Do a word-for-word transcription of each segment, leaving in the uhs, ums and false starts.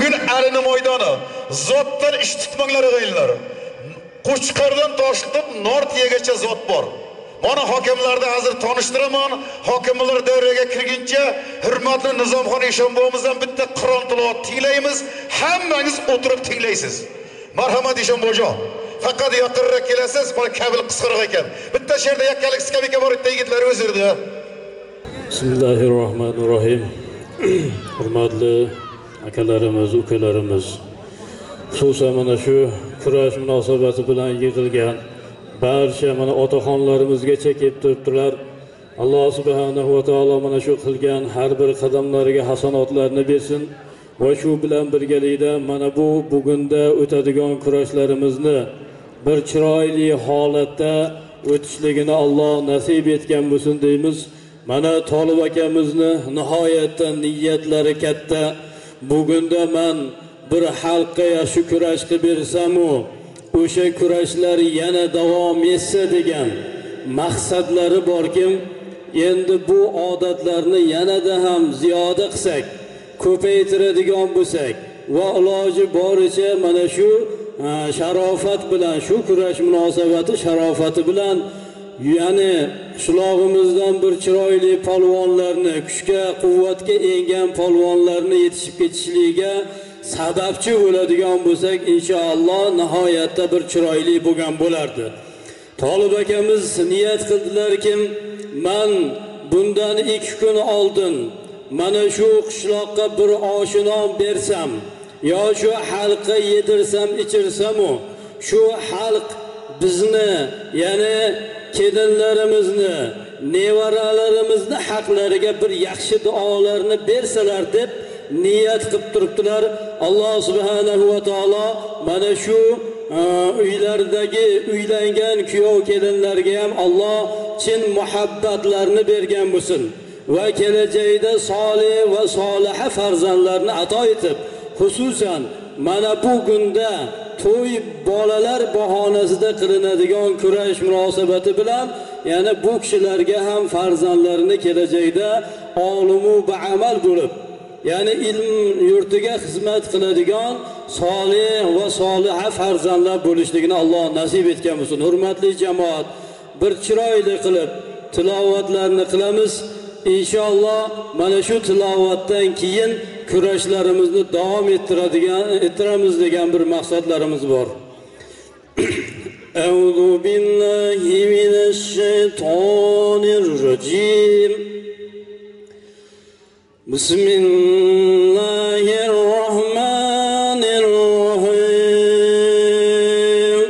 Bugün Arini maydoni, zotdan ish tutmanglar o'g'aylar. Qo'chqardan toshlab Nortiyegacha zot bor. Mana hokimlarni hozir tanishtiraman. Hokimlar davriga kirguncha hurmatli Nizomxon Eshonboyimizdan bitta Qur'on tilovat tinglaymiz. Hammangiz o'tirib tinglaysiz. Marhamat Eshonboyjon. Faqat yaqinroq kelasiz, bor kabil qisqaroq ekan. Bitta she'rda yakkalik skabika bor edi, yigitlar o'zirdi. Bismillahirrohmanirrohim. Hurmatli akalarimiz, ukalarimiz, xususan mana shu kurash munosabati bilan yig'ilgan barcha mana otaxonlarimizgacha kelib turibdilar. Alloh subhanahu va taolo mana shu qilgan har bir qadamlariga hasanotlarni bersin va shu bilan birgalikda mana bu bugunda o'tadigan kurashlarimizni bir chiroyli holatda o'tishligini Alloh nasib etgan bo'lsin deymiz. Mana Tolib akamizni nihoyatda niyatlari katta. Bugunda men bir xalqqa yaxshi kurash qilib bersam-u, o'sha kurashlar yana davom etsa degan maqsadlari borkim. Endi bu odatlarni yanada ham ziyoda qilsak, ko'paytiradigan bo'lsak va iloji boricha mana shu sharofat bilan, shu kurash munosabati sharofati bilan, ya'ni qishlog'imizdan bir chiroyli polvonlarni, kuchga, quvvatga engan polvonlarni yetishib ketishligiga sababchi bo'ladigan bo'lsak, inshaalloh nihoyatda bir chiroyli bo'lgan bo'lardi. Tolib akamiz niyat qildilarki, men bundan ikki kun oldin mana shu qishloqqa bir oshinom bersam, yo shu xalqqa yedirsam, ichirsam-u, shu xalq bizni, ya'ni kelinlarimizni, nevaralarimizni haqlariga bir yaxshi duolarni bersalar deb niyat qilib turibdilar. Alloh subhanahu va taolo mana shu uylardagi uylangan kuyov kelinlarga ham Alloh chin muhabbatlarni bergan bo'lsin va kelajakda solih va soliha farzandlarni ato etib, xususan mana bu kunda to'y bolalar bahonasida qilinadigan kurash munosabati bilan yana bu kishilarga ham farzandlarini kelajakda olimu baamal bo'lib, ya'ni ilm yurtiga xizmat qiladigan solih va soliha farzandlar bo'lishligini Alloh nasib etgan bo'lsin. Hurmatli jamoat, bir chiroyli qilib tilovatlarni qilamiz. İnşallah mana shu tilovatdan keyin kurashlarimizni davom ettiradigan ettiramiz degan bir maqsadlarimiz bor. Euzu billahi mineşşeytanirracim. Bismillahirrahmanirrahim.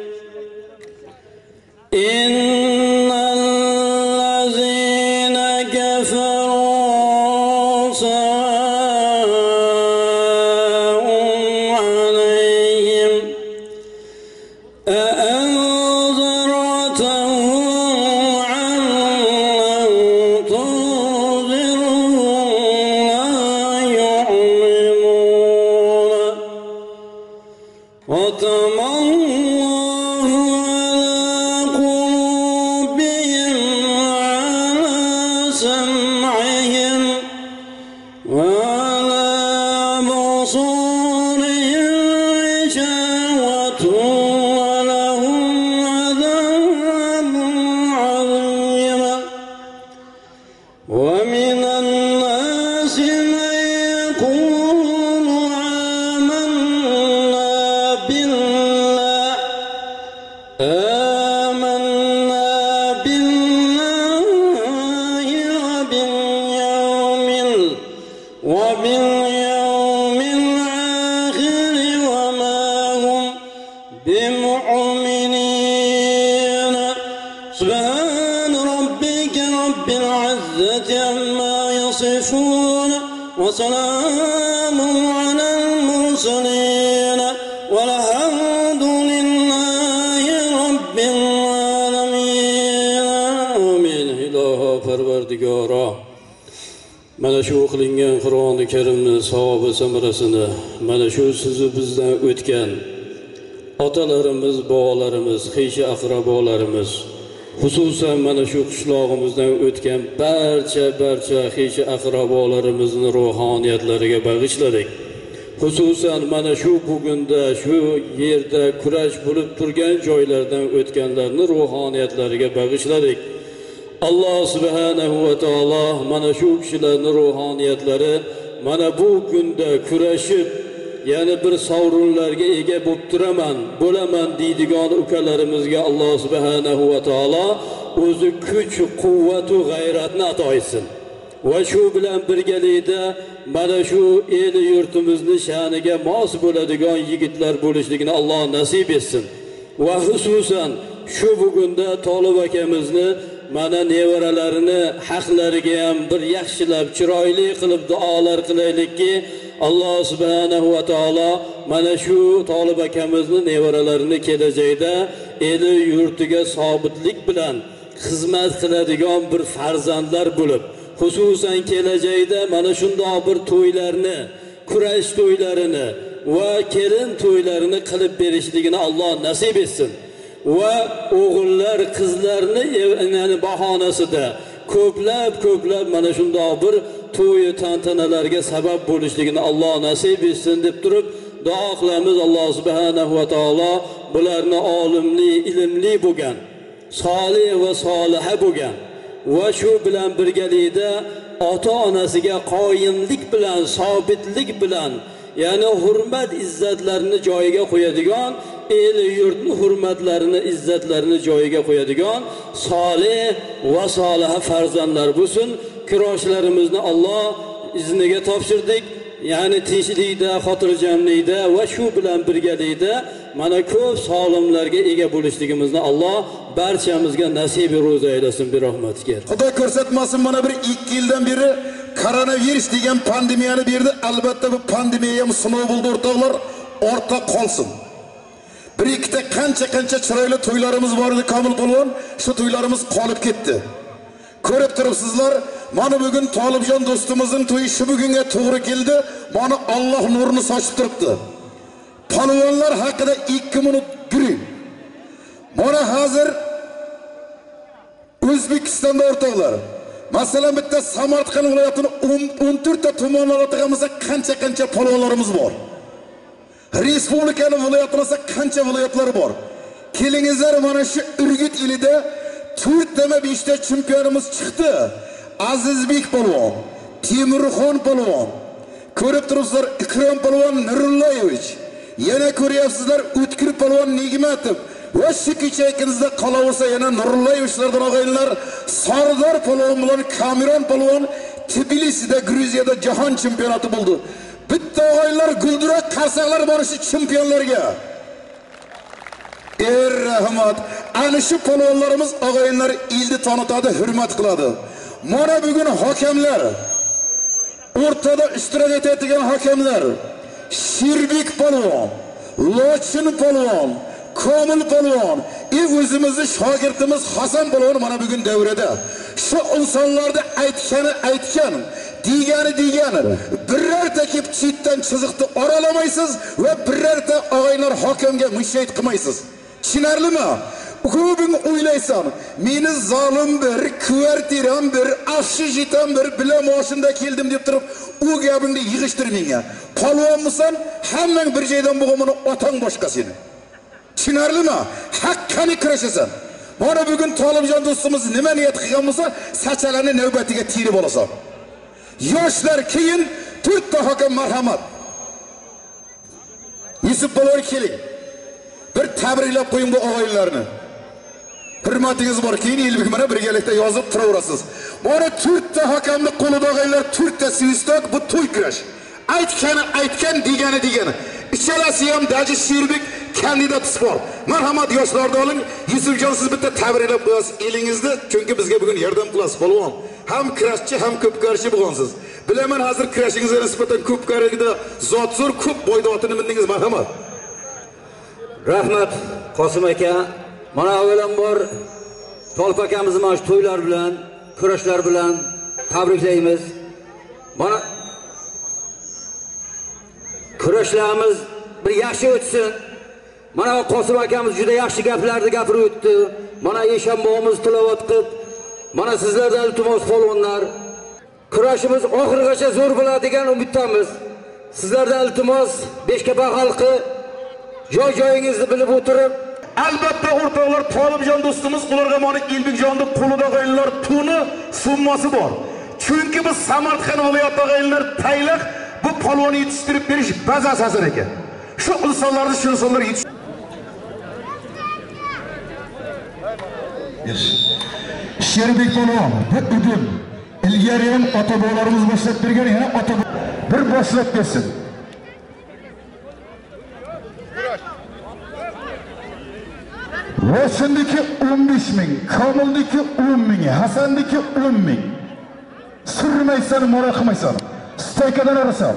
وسلام على المرسلين والحمد لله رب العالمين. آمين. İlahi Parvardigara, mana shu o'qilingan Qur'oni Karimni savobi samarasini mana shu sizni bizdan o'tgan otalarimiz, bobolarimiz, xishi aqrabolarimiz, xususan mana shu qishlog'imizdan o'tgan barcha barcha xishi aqrabolarimizni ruhoniyatlariga bag'ishladik. Xususan mana shu bugunda shu yerda kurash bo'lib turgan joylardan o'tganlarni ruhoniyatlariga bag'ishladik. Alloh subhanahu va taolo mana shu kishilarning ruhoniyatlari mana bu kunda kurashib, ya'ni bir sovrinlarga ega bo'lib turaman, bo'laman deydigan ukalarimizga Alloh subhanahu va taolo o'zi kuch, quvvat va g'ayratni ato etsin. Va shu bilan birgalikda mana shu el yurtimizni sha'niga mos bo'ladigan yigitlar bo'lishligini Alloh nasib etsin. Va xususan shu bugunda Tolib akamizni mana nevaralarini haqlariga ham bir yaxshilab, chiroyli qilib duolar qilaylikki, Alloh subhanahu va taolo mana shu Tolib akamizni nevaralarini kelajakda eli yurtiga sobitlik bilan xizmat qiladigan bir farzandlar bo'lib, xususan kelajakda mana shunday bir to'ylarni, kurash to'ylarini va kelin to'ylarini qilib berishligini Alloh nasib etsin. Va o'g'illar, qizlarni yani bahonasida ko'plab ko'plab mana shunday bir to'y tantanalarga sabab bo'lishligini Alloh nasib etsin deb turib duo qilamiz. Alloh subhanahu va taolo bularni olimli, ilmli bo'lgan, solih va soliha bo'lgan va shu bilan birgalikda ota-onasiga qoyimlik bilan, sobitlik bilan, ya'ni hurmat izzatlarini joyiga qo'yadigan, el yurtni hurmatlarini, izzatlarini joyiga qo'yadigan solih va soliha farzandlar bo'lsin. Kurashlarimizni Alloh izniga topshirdik. Ya'ni tinchlikda, xotirjamlikda va shu bilan birgalikda mana ko'p sog'lomlarga ega bo'lishligimizni Alloh barchamizga nasib ro'za aylasin bi rahmatiga. Xudo ko'rsatmasin, mana bir ikki yildan beri koronavirus degan pandemiyani berdi. Albatta bu pandemiya ham sinov bo'ldi o'rtoqlar, ortda qolsin. Bir ikkita qancha-qancha chiroyli to'ylarimiz bor edi, Komil polvon, shu to'ylarimiz qolib ketdi. Ko'rib turibsizlar, mana bugun Tolibjon do'stimizning to'yi shu bugunga to'g'ri keldi. Mana Alloh nurini sochib turibdi. Polvonlar haqida ikki minut guring. Mana hozir O'zbekistonda o'rtoqlar, masalan bitta Samarqand viloyatining o'n to'rt ta tumanlarida qancha-qancha polvonlarimiz bor. Respublikaning viloyatlarida qancha viloyatlar bor. Kelingizlar, mana shu Urgut ilida to'rt dema besh ta chempionimiz chiqdi. Azizbek polvon, Temurxon polvon, ko'rib turibsizlar, Ikrom polvon Nurullayevich, yana ko'ryapsizlar O'tkir polvon Nigmatov va shu kechagimizda qolaversa yana Nurullayevichlardan o'g'aylar Sardor polvon bilan Kameron polvon Tbilisida, Gruziyada jahon chempionati bo'ldi. Bitta o'g'aylar guldurak qarsaqlar bor shu chempionlarga. Er rahmat, ana shu polvonlarimiz o'g'aylar ilni tanitadi, hurmat qiladi. Mana bugun hakamlar, o'rtada ishtirok etadigan hakamlar Shirbek polvon, Lochin polvon, Komil polvon, e o'zimizning shogirdimiz Hasan polvon mana bugun davrada. Shu insonlarni aytgani aytgan, degani degani, birorta kelib chetdan chiziqni oralamaysiz va birorta o'g'aylar hakamga mushayt qilmaysiz. Tushunarlimi? Ko'ping o'ylaysan, meni zolim bir, kvartiram bir, afshijitam bir bilan moshinda keldim deb turib, u gapingni yig'ishtir menga. Polvonmisan, hammang bir joydan bo'lg'amini otang boshqa seni. Tushunarlimi? Haqqani kurashasan. Mana bugun Tolibjon do'stimiz nima niyat qilgan bo'lsa, sachalarni navbatiga tirib olasan. Yoshlar keyin to'rt ta hakam marhamat. Yusuf polvon keling. Bir tabriklab qo'ying bu o'g'aylarni. Hurmatingiz bor, keyin Elbek mana birgalikda yozib turaverasiz. Mana to'rt ta hakamni qo'lida o'g'aylar, to'rt ta svistok, bu to'y kurash. Aytgani aytgan, degani degani. Ichalasi ham Daji Shirbek kandidat sport. Marhamat yoshlarni oling. Yusufjon siz bitta tabriklab qo'yasiz elingizni, chunki bizga bugun yordam qilasiz polvon. Ham kurashchi, ham ko'pkarchi bo'lgansiz. Bilaman hozir kurashingizga nisbatan ko'pkarligida zot zo'r, ko'p bo'ydotini bildingiz, marhamat. Rahmat Qosim aka. Mana avvalambor Tolib akamizni mana shu to'ylar bilan, kurashlar bilan tabriklaymiz. Mana kurashlarimiz bir yaxshi o'tsin. Mana Qosim akamiz juda yaxshi gaplarni gapirib o'tdi. Mana Eshanbomiz tilovat qilib, mana sizlardan iltimos polvonlar, kurashimiz oxirigacha zo'r bo'ladi degan umiddamiz. sizlardan iltimos Beshkapa xalqi joy-joyingizni bilib o'tirib, albatta o'rtoqlar, Tolibjon do'stimiz Qulurg'amoni Elbekjonning qo'lida qo'yillar tuni summasi bor. Chunki biz Samarqand viloyati qo'yillar tayliq bu polvonni yetishtirib berish bazasi asar ekan. Shu insonlarni shu insonlar yetish Sherbek polvon, bu udum ilgari ham ota-bobolarimiz boshlab bergan, yana ota bir boshlab bersin. Roşindeki o'n besh ming, Komildeki o'n ming, Hasandeki o'n ming. Sürmaysan, mora qilmaysan. Steykadan arasan.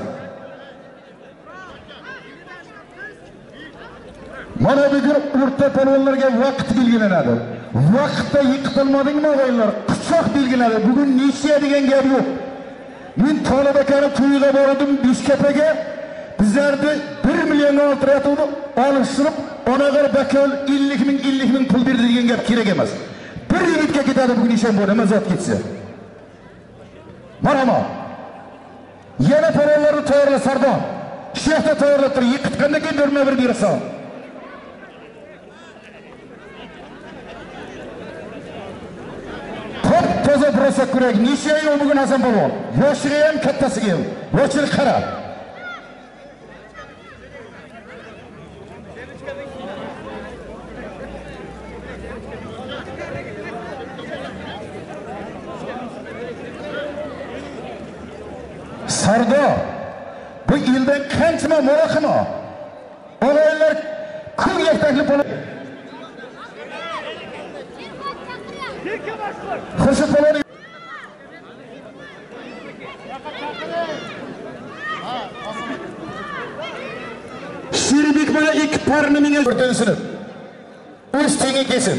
Mana bugun o'rta polvonlarga vaqt belgilanadi. Vaqtda yiqitilmadingmi o'g'illar? Quchoq belgiladi. Bugun necha degan gap yo'q. Men Tolib akani to'yiga bordim Beshkapaga. Bizlarni bir million oltirayotdi, olishtirib, onagar bakal ellik ming ellik ming pul berdi degan gap kerak emas. Bir yigitga ketadi bugun ishon bo'ladi, zot ketsa. Mana mana. Yana polvonlarni tayyorla Sardon. Shehda tayyorlab tur, yiqitgandan keyin berma bir berasan. Top toza burasa kerak. Necha yil bugun Hasan polvon? Yoshiga ham, kattasiga ham. Yoshil qara. Sardo, bu yildan qanchama mo'raqima. O'g'illar kun yaktakli bo'lib. Xurshid polvon. Sherbek mana ikki parni menga o'rtansinib. O'z tengi kelsin.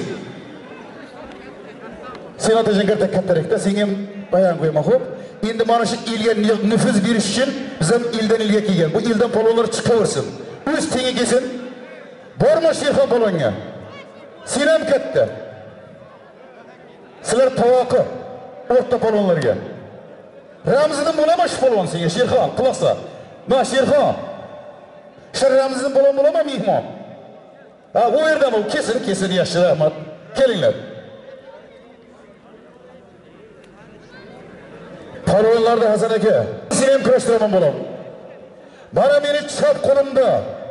Sen otajon kattalikda senga bayon qo'yma, xo'p? Endi mana shu ilga nüfuz berish uchun biz ham ildan ilga kelgan. Bu ildan polvonlar chiqaversin. O'z tengi kelsin. Borma Sherxon polvonga. Sen ham katta. Sizlar tovoqi o'rta polvonlarga. Ramzidan bo'lama shu polvon senga Sherxon, quloqsa. Ma Sherxon. Shu Ramzidan polvon bo'lama mehmon. Ha, u yerdan u kesin, kesin yaxshi rahmat. Kelinglar. Polvonlarda Hasan aka, sen ham kurashtiraman bo'lam. Mana meni chap qo'limda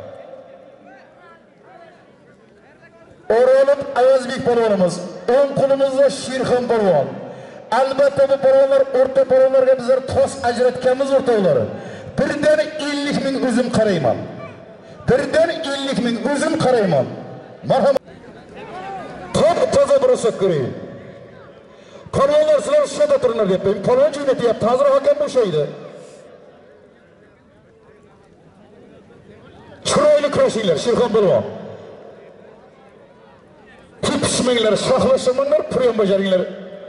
O'rolib Ayazbek polvonimiz, o'ng qo'limizda Sherxon polvon. Albatta bu polvonlar o'rta polvonlarga bizlar tos ajratganmiz o'rtoqlari. Birdan ellik ming o'zim qarayman. Birdan ellik ming o'zim qarayman. Marhamat. Top toza burasa ko'ring. Polvonlar sizlar shoda turinglar deb, polvon jo'natyapti. Hozir hakam bo'shaydi. Chiroyli kurashinglar Sherxon polvon. Tepishmanglar, shoxlashmanglar, puryon bajaringlar.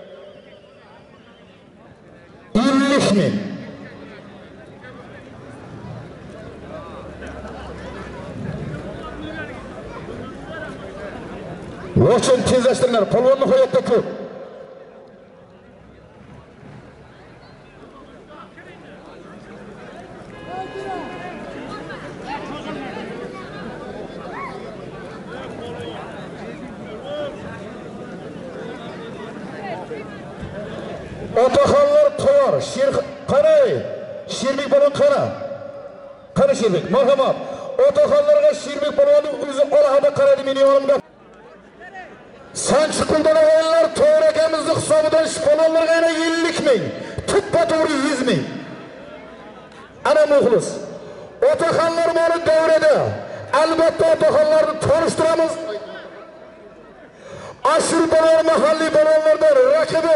ellik ming. Vochon tezlashtiringlar, polvonni hayotda ko'p. Otaxonlar tayyor. Sher qaray. Sherbek polvon qara. Qara Sherbek, marhamat. Otaxonlarga Sherbek polvonning o'zi alohida qaradi meni yonimda. Sanchiquldan o'g'illar to'g'ri akamizning hisobidan shu polvonlarga yana ellik ming, tuppa-to'g'ri yuz ming. Ana muxlis. Otaxonlar bor davrada. Albatta otaxonlarni tanishtiramiz. Ashur polvon mahalliy polvonlardan raqibi.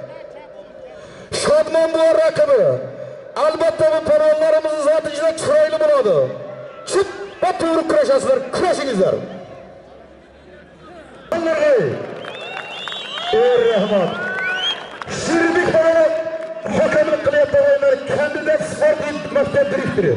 Shodmon bu raqibi. Albatta bu polvonlarimiz zoti juda chiroyli bo'ladi. Chip va to'g'ri kurashasizlar, kurashingizlar. Ey rahmat. Sherbek polvon hakamlik qilayotgan o'yinlar kandidat sport maktab direktori.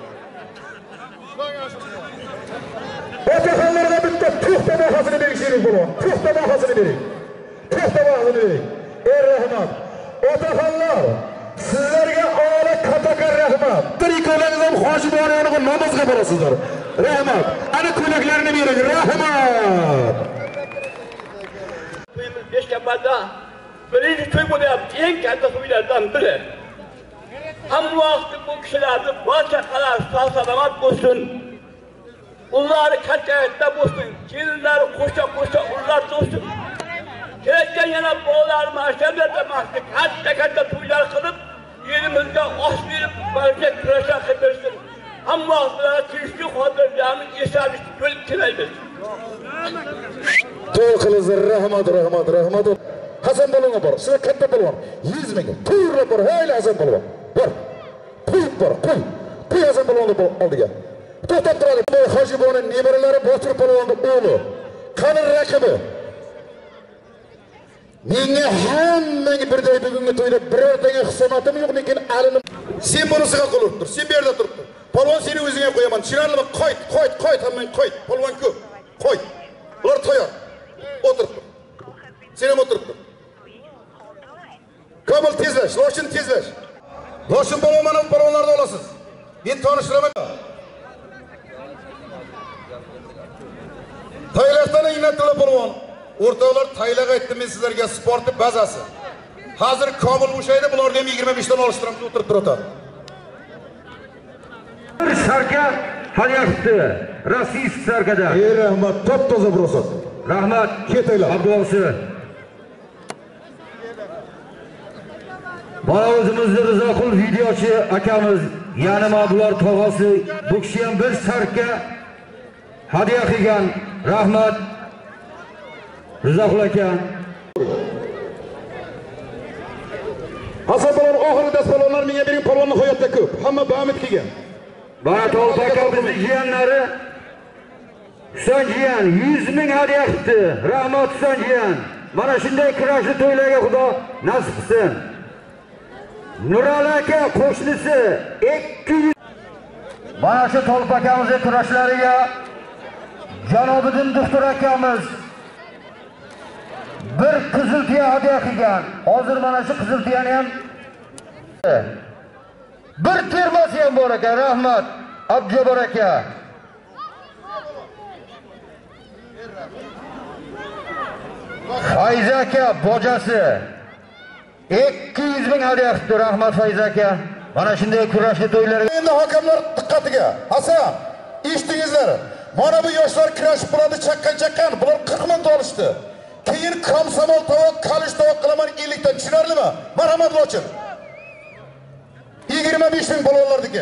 Otaxonlarga bitta puxta bahosini bering Sherbek polvon. Puxta bahosini bering. Puxta bahosini bering. Ey rahmat. Otaxonlar sizlarga ola Kattakon rahmat. Bir ikkalangizam ham Hojibonovning namozga borasizlar. Rahmat. Ana ko'ylaklarni bering. Rahmat. To'yimiz Beshkapada birinchi to'y bo'lyapti. Eng katta to'ylardan biri. Hamma vaqt bu kishilarni barcha qalar salomat bo'lsin. Ular katta bo'lsin. Kelinlar qo'sha-qo'sha ular bo'lsin. Kelayotgan yana bolalar mashaqqatda maqsad katta-katta to'ylar qilib, yerimizga osh berib, barcha kurashlar qilib bersin. Hamma vaqtlar tinchlik xotirjamlik yashash bo'lib kelaymiz. To'y qilingizlar. Rahmat, rahmat, rahmat. Hasan polvonga bor. Sizlar katta polvon. yuz ming. To'g'ri bor. Hayli Hasan polvon. Bor. Qo'y bor, qo'y. Qo'y Hasan polvonni oldiga. To'xtab turadi. Hojiboning nevaralari Botir polvonning o'g'li. Qani raqibi. Menga hammaga birday bugungi to'yda birortaga hisomatim yo'q, lekin alini sen bunisiga qilib tur. Sen bu yerda turibdi. Polvon seni o'zingga qo'yaman. Tushunarlimi? Qo'yt, qo'yt, qo'yt, hammang qo'yt. Polvon ko'p. Qo'y. Ular tayyor. O'tirib tur. Sen ham o'tirib tur. Komil tezlash, Loshin tezlash. Loshin polvonlarni polvonlarni olasiz. Men tanishtiraman. Taylardan inatli polvon. O'rtoqlar taylaga aytdim men sizlarga sportni bazasi. Hozir Komil o'shaydi, bularni ham yigirma besh dan olishtiramiz, o'tirib turadi. Bir sarka halyapti. Rossiya sarkada. Ey rahmat, top toza burasat. Rahmat. Ketaylar. Abduosi. Mana o'zimizning Rizoqul videochi akamiz, ya'ni bular tog'asi, bu kishi ham bir sarka hadiya qilgan. Rahmat. Rizoqul aka. Hasan polvon oxirgi dast polvonlar menga bering, polvonni hayotda ko'p. Hamma bamit kelgan. Bana Tolpa akamizning jiyanlari Husan jiyan yuz ming hadiya qildi. Rahmat Husan jiyan. Mana shunday kurashli to'ylarga Xudo nasib qilsin. Nurali aka qo'shnisi ikki yuz. Mana shu Tolpa akamizning kurashlariga Janobiddin doktor akamiz bir qizil tuya hadiya qilgan. Hozir mana shu qizil tuyani ham bir termasi ham bor ekan. Rahmat Abjabor aka. Fayz aka bojasi ikki yuz ming hadiya qildi. Rahmat Fayz aka. Mana shunday kurashli to'ylarga Endi hakamlar diqqatiga. Hasan, eshitdingizlar. Mana bu yoshlar kurashib bo'ladi, chaqqan-chaqqan. Bular qirq ming olishdi. Keyin komsomol tovoq, kalish tovoq qilaman ellik dan. Tushunarlimi? Marhamat Lochin. yigirma besh ming polvonlarniki.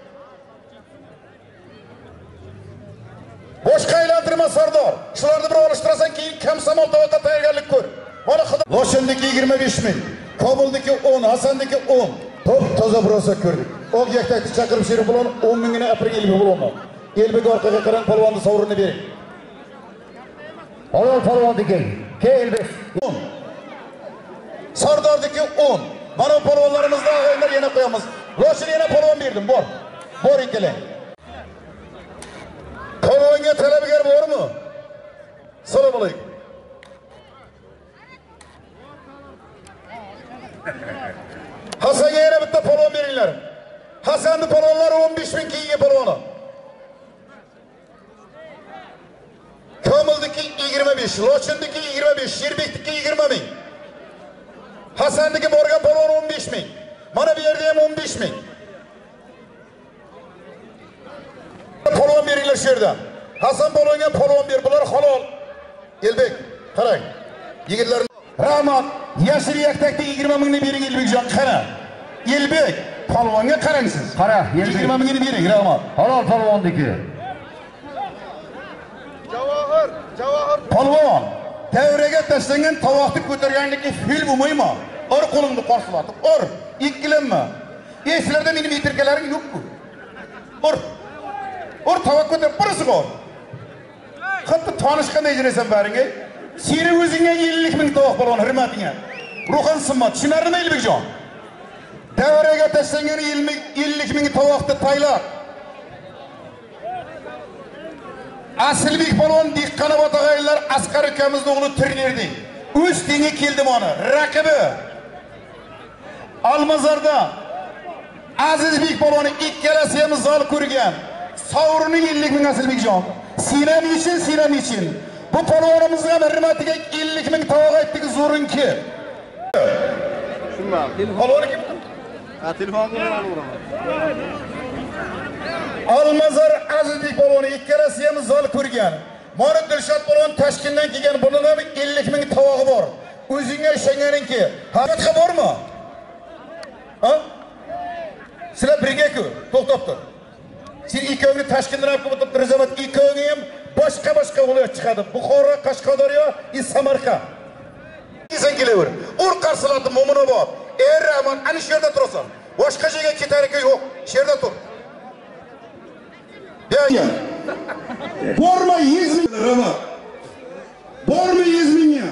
Boshqa aylantirma Sardor. Shularni bir olishtirasan, keyin komsomol tovoqqa tayyorgarlik ko'r. Mana Lochin'diki yigirma besh ming, Kobuldiki o'n, Hasandiki o'n. Top toza birosa ko'rdik. Oq yaktakni chaqirib sheri bilan o'n mingini apirga elbek bo'lmoq. Elbek orqaga qarang, polvonni sovrinni bering. Halol polvonniki ke elbek o'n. Sardordiki o'n. Mana polvonlarimizda o'yinlar yana qo'yamiz. Lochin yana polvon berdim, bor. Bor ikkalang. Polvonga talabgar bormi? Assalomu alaykum. Hasanga yana bitta polvon beringlar. Hasanning polvonlari o'n besh ming keyingi polvoni. Komildiki yigirma besh, Lochin'diki yigirma besh, Sherbekdiki yigirma ming. Hasandiki borgan polvon o'n besh ming. Mana bu yerda ham o'n besh ming. Polvon beringlar shu yerdan. Hasan polvonga polvon ber, bular halol. Elbek, qarang. Yigitlar Rahmat, yashil yaktakda yigirma mingni bering Elbekjon, qara. Elbek, polvonga qarang siz. Qara, Elbek. yigirma mingni bering, Rahmat. halol polvonniki. Javohir, Javohir. Polvon, davraga tashlangan tovoqni ko'targanlikka fil bo'lmaymi? Or qo'lingni qo'shlatib, or, ikkilanma. Eslarda mening metrkalaring yo'q-ku. Or. Or tovoq ko'tarib birisi qo'y. Hatto tanishqanday yurasan baringga. Seni o'zingga ellik ming tovoq polvon hurmatingga. Ruhan sinmat, tushunarlimi Elbekjon? Davraga tashlangan ellik ming tovoqni taylab. Asilbek polvon diqqani botag'aylar Asqar ukamizning o'g'li turnirdi. O'z tengi keldi mana. Raqibi Almazorda Azizbek polvoni ikkalasi ham zol ko'rgan. Sovrini ellik ming Asilbekjon. Sinam için, sinam için. Bu polvonimizga hurmatiga ellik ming tovoq aytdik zo'rinki. Shunma. Polvoni kim? Ha, telefon qilaman. Almazor Azizbek polvoni ikkalasi ham zol ko'rgan. Mana Dilshod polvon Toshkentdan kelgan, bunun ham ellik ming tovog'i bor. O'zingga ishonganinki, haqiqatga bormi? Ha? Sizlar birga-ku, to'xtab tur. Siz ikkovini Toshkentdan olib kelib turibdi, Rizobat ikkovini ham boshqa-boshqa viloyat chiqadi. Buxoro, Qashqadaryo, Samarqand. Sen kelaver. Ur qarsilatdi Mo'minobod. Ey Rahmon, ana shu yerda turasan. Boshqa joyga ketariki yo'q. Shu yerda tur. Ya. Borma yüz ming Rahmon. Borma yüz ming ya.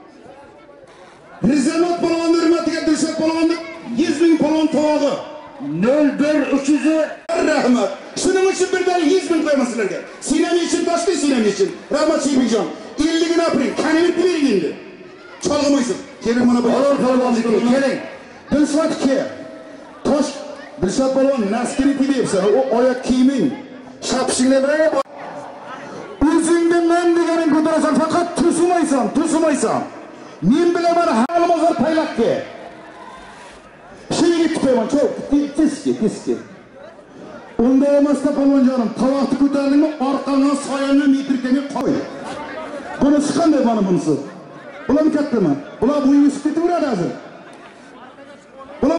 Rizobat polvon hurmatiga Dilshod polvonni yüz ming polvon tovog'i. nol bir uch yuz Rahmat. Shuning uchun birdan yüz ming qo'yaman sizlarga. Sinam için, Toshkent sinam için. Rahmat Sheybejon. elligini apring, kanivit bering endi. Chalg'maysiz. Keling mana bu. Olor polvonniki, keling. Dilshod ke. Tosh Dilshod polvon naskini deyapsan. O oyoq kiyiming, shapshinglar bilan o'zingni men deganing ko'tarasan, faqat tusumaysan, tusumaysan. Men bilaman halmozor paylakka. Şeyi gitmeyelim, çok tiski, tiski. Onda olmazsa polvonjonim, tovoqni ko'tardingmi, orqangdan soyani metrikani qo'y. Bunisi qanday bana bunisi? Bular kattami? Bular bo'yinga chiqib ketaveradi hozir. Bular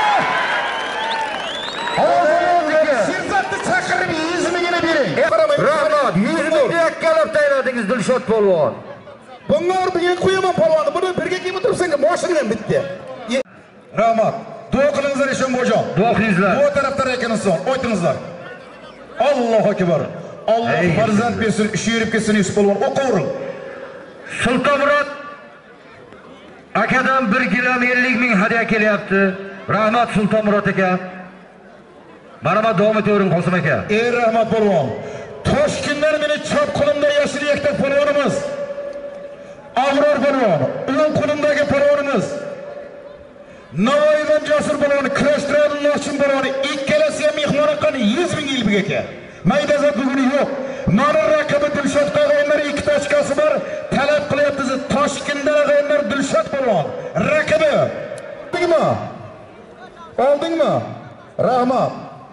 Sizzatni chaqirib yüz mingini bering. Rahmat, yüz ming yakkalab tayinladingiz Dilshod polvon. Bunlar birga qo'yaman polvonni. Buni birga kiyib turibsan, moshinam bitdi. Rahmat. Dua qilingizlar Eshonboyjon. Duo qilingizlar. Bu tarafdan ekanizlar, aytingizlar. Allohu akbar. Allah farzand bersin, ishi yurib ketsin Yusuf polvon. O'qavering. Sultonmurod akadan bir kilo ellik ming hadya kelyapti. Rahmat Sultonmurod aka. Mana men davom etavering Qosim aka. Ey Rahmat polvon. Toshkentdan meni chap qo'limda yashil yaktak polvonimiz. Avror polvon, o'ng qo'limdagi polvonimiz. Navoiydan Jasur polvoni, Krashtirdan Noshin polvoni, ikkalasi ham mehmonxona yüz ming yil aka. Maydazat buguni yo'q. Mana raqibi Dilshod qog'onlar ikkita ochkosi bor. Talab qilyapti Toshkentdan qog'onlar Dilshod polvon. Raqibi. Oldingmi? Oldingmi? Rahmat.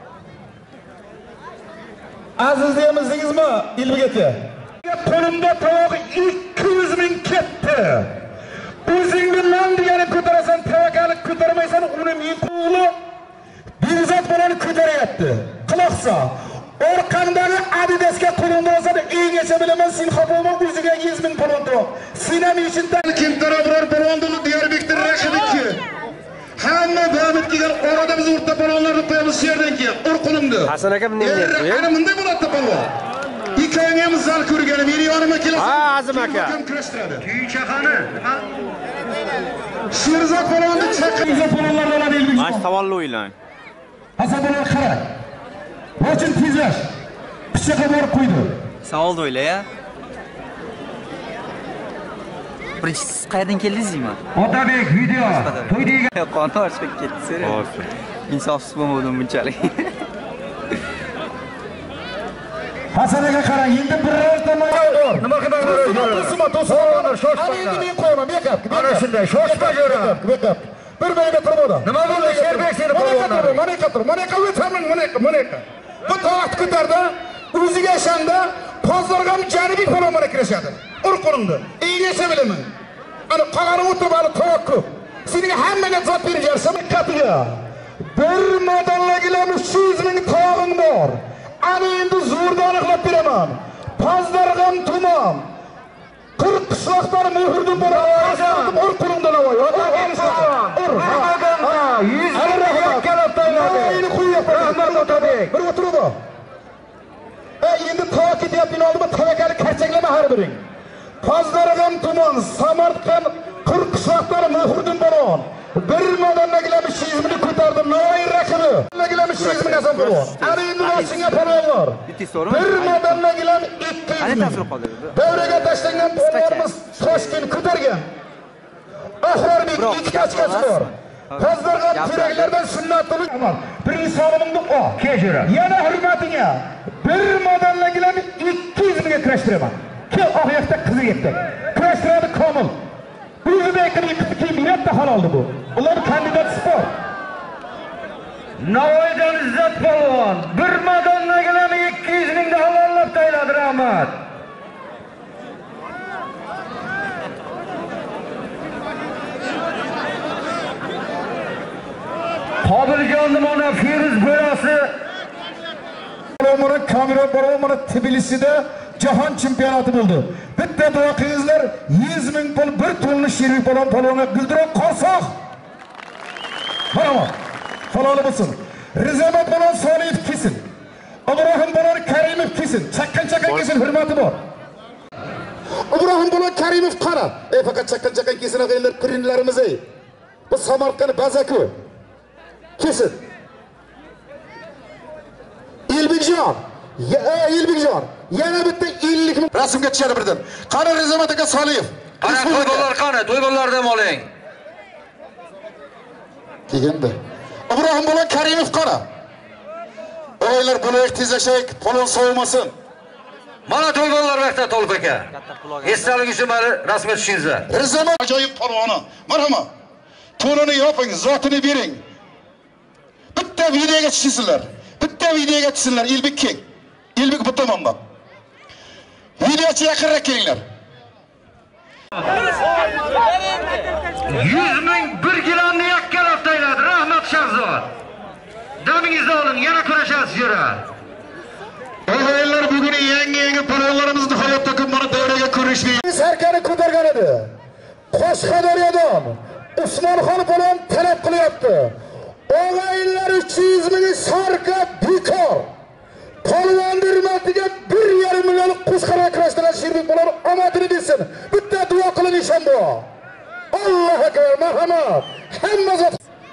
Aziz deyamizingizmi Ilbek aka? Qo'limda tovog'i ikki yuz ming ketdi. O'zingni non deganing ko'tarasan, tavakkalik ko'tarmaysan, uni men qo'li Dilshod polvonni ko'taryapti. Quloqsa, orqamdagi Adidasga qo'limda olsa, engacha bilaman, sen xafa o'ziga yüz ming polvon to'q. Sinam için kim taraflar polvonni Diyorbekning raqibiki. Hamma Babit kelgan orada biz o'rta polvonlarni qo'yamiz shu yerdan keyin. Ur qo'limda. Hasan aka bunday deyapti. Ana bunday bo'ladi polvon. Ikkoving ham zal ko'rgani, meni yonimga kelasiz. Ha, Azim aka. Kuychaqani. Sherzod polvonni chaqirib polvonlar bo'ladi Elbek. Mana savolli o'ylang. Hasan polvon qara. Bochin tezlash. Pichoqqa borib qo'ydi. Savolni o'yla-ya. Birinchi siz qayerdan keldingizmi? Otabek video. To'ydiga Qoni ochib ketdi, serios. Insofsiz bo'lmadim bunchalik. Hasan aka qarang, endi birorta maydon. Nima qilmayman? To'sma, to'sma. Ana endi men qo'yaman, bekap. Ana shunday, shoshma jo'ram. Bekap. Bir biriga turmoqda. Nima bo'ldi? Sherbek seni polvonlar. Mana aka tur, mana aka o'taman, mana aka, mana aka. Bu to'rt ko'tardi, o'ziga ishonda, pozorgam Janubiy polvonga kirishadi. Ur qo'limda. Egacha bilaman. Ana qog'ani o'tirib hali to'q ko'p. Sening hammaga javob berasan, katiga. Bir modallarga uch yuz ming tog'im bor. Ana endi zo'rda aniqlab beraman. Pozorgam tamom. qirq qishloqlar muhrdan bor. Ur qo'limda Navoiy. Ur. yüz ming yakkalab tayyorladi. Navoiyni qo'yib Rahmat Otabek. Bir o'tirdi. Ey endi to'q ketyapti oldima tavakkalik karchaklama har biring. Pozorgam tuman, Samarqand qirq qishloqlar muhrdan bor. Bir modallarga uch yuz ming ko'tardi. Navoiy raqibi. Modallarga uch yuz ming asam bor. Ana endi Rossiyaga polvonlar. Bir modallarga ikki yuz ming. Davraga tashlangan polvonlarimiz Toshkent ko'targan. Ahvorbek ikki ochkosi bor. Hazırga teraklardan sünnatlik amal. Bir insanımda o. Kechira. Yana hurmatinga bir modellagilarni ikki yuz mingga kurashtiraman. Ki oxiyatda qizi yetdi. Kurashtiradi komil. O'zida ekani ikki minutda hal oldi bu. Ular kandidat spor. Navoiydan Izzat polvon bir modellagilarni ikki yuz mingda halollab tayyorladi, rahmat. Qobiljonning mana Firuz Bo'rasi Mana kamera bor, mana Tbilisida jahon chempionati bo'ldi. Bitta duo qilingizlar, yuz ming pul bir to'nni Sherif bilan polvonga Guldiroq Qorsoq. Mana halol bo'lsin. Rizamat bilan Soliyev kesin. Ibrohim bilan Karimov kesin. Chaqqan-chaqqan kesin, hurmati bor. Ibrohim bilan Karimov qara. Ey faqat chaqqan-chaqqan kesin og'aylar, pirinlarimiz ey. Bu Samarqand bazaku. Kesin. Elbekjon, ya Elbekjon, yana bitta ellik ming rasmga tushadi birdan. Qani Rizamat aka Soliyev. Ana to'ygonlar qani? To'ygonlardan oling. Deganda. Ibrohim bilan Karimov qara. Oylar buni tezlashak, polon sovmasin. Mana to'ygonlar vaqtda Tolib aka. Esdalik uchun meni rasmga tushingizlar. Rizamat ajoyib polvoni. Marhamat. To'nini yoping, zotini bering. Bitta videoga tushsizlar. Bitta videoga tushsinlar, Elbek keng. Elbek bu tomonda. Videochi yaqinroq kelinglar. yuz ming bir kiloni yakkalab tayyorladi, rahmat Shahzod. Damingizni oling, yana kurashasiz yura. O'g'aylar bugun yangi-yangi polvonlarimizni hayotda ko'p mana davraga ko'rishdi. Sarkani ko'targan edi. Qo'shqadaryodan Usmonxon polvon talab qilyapti. O'g'aylar uch yuz ming sarka bekor. Polvon hurmatiga bir yarim million qo'shqadaryo kurashdilar, Sherif polvon omadini bersin. Bitta duo qiling inshaalloh. Alloh akbar, marhamat. Hamma zot.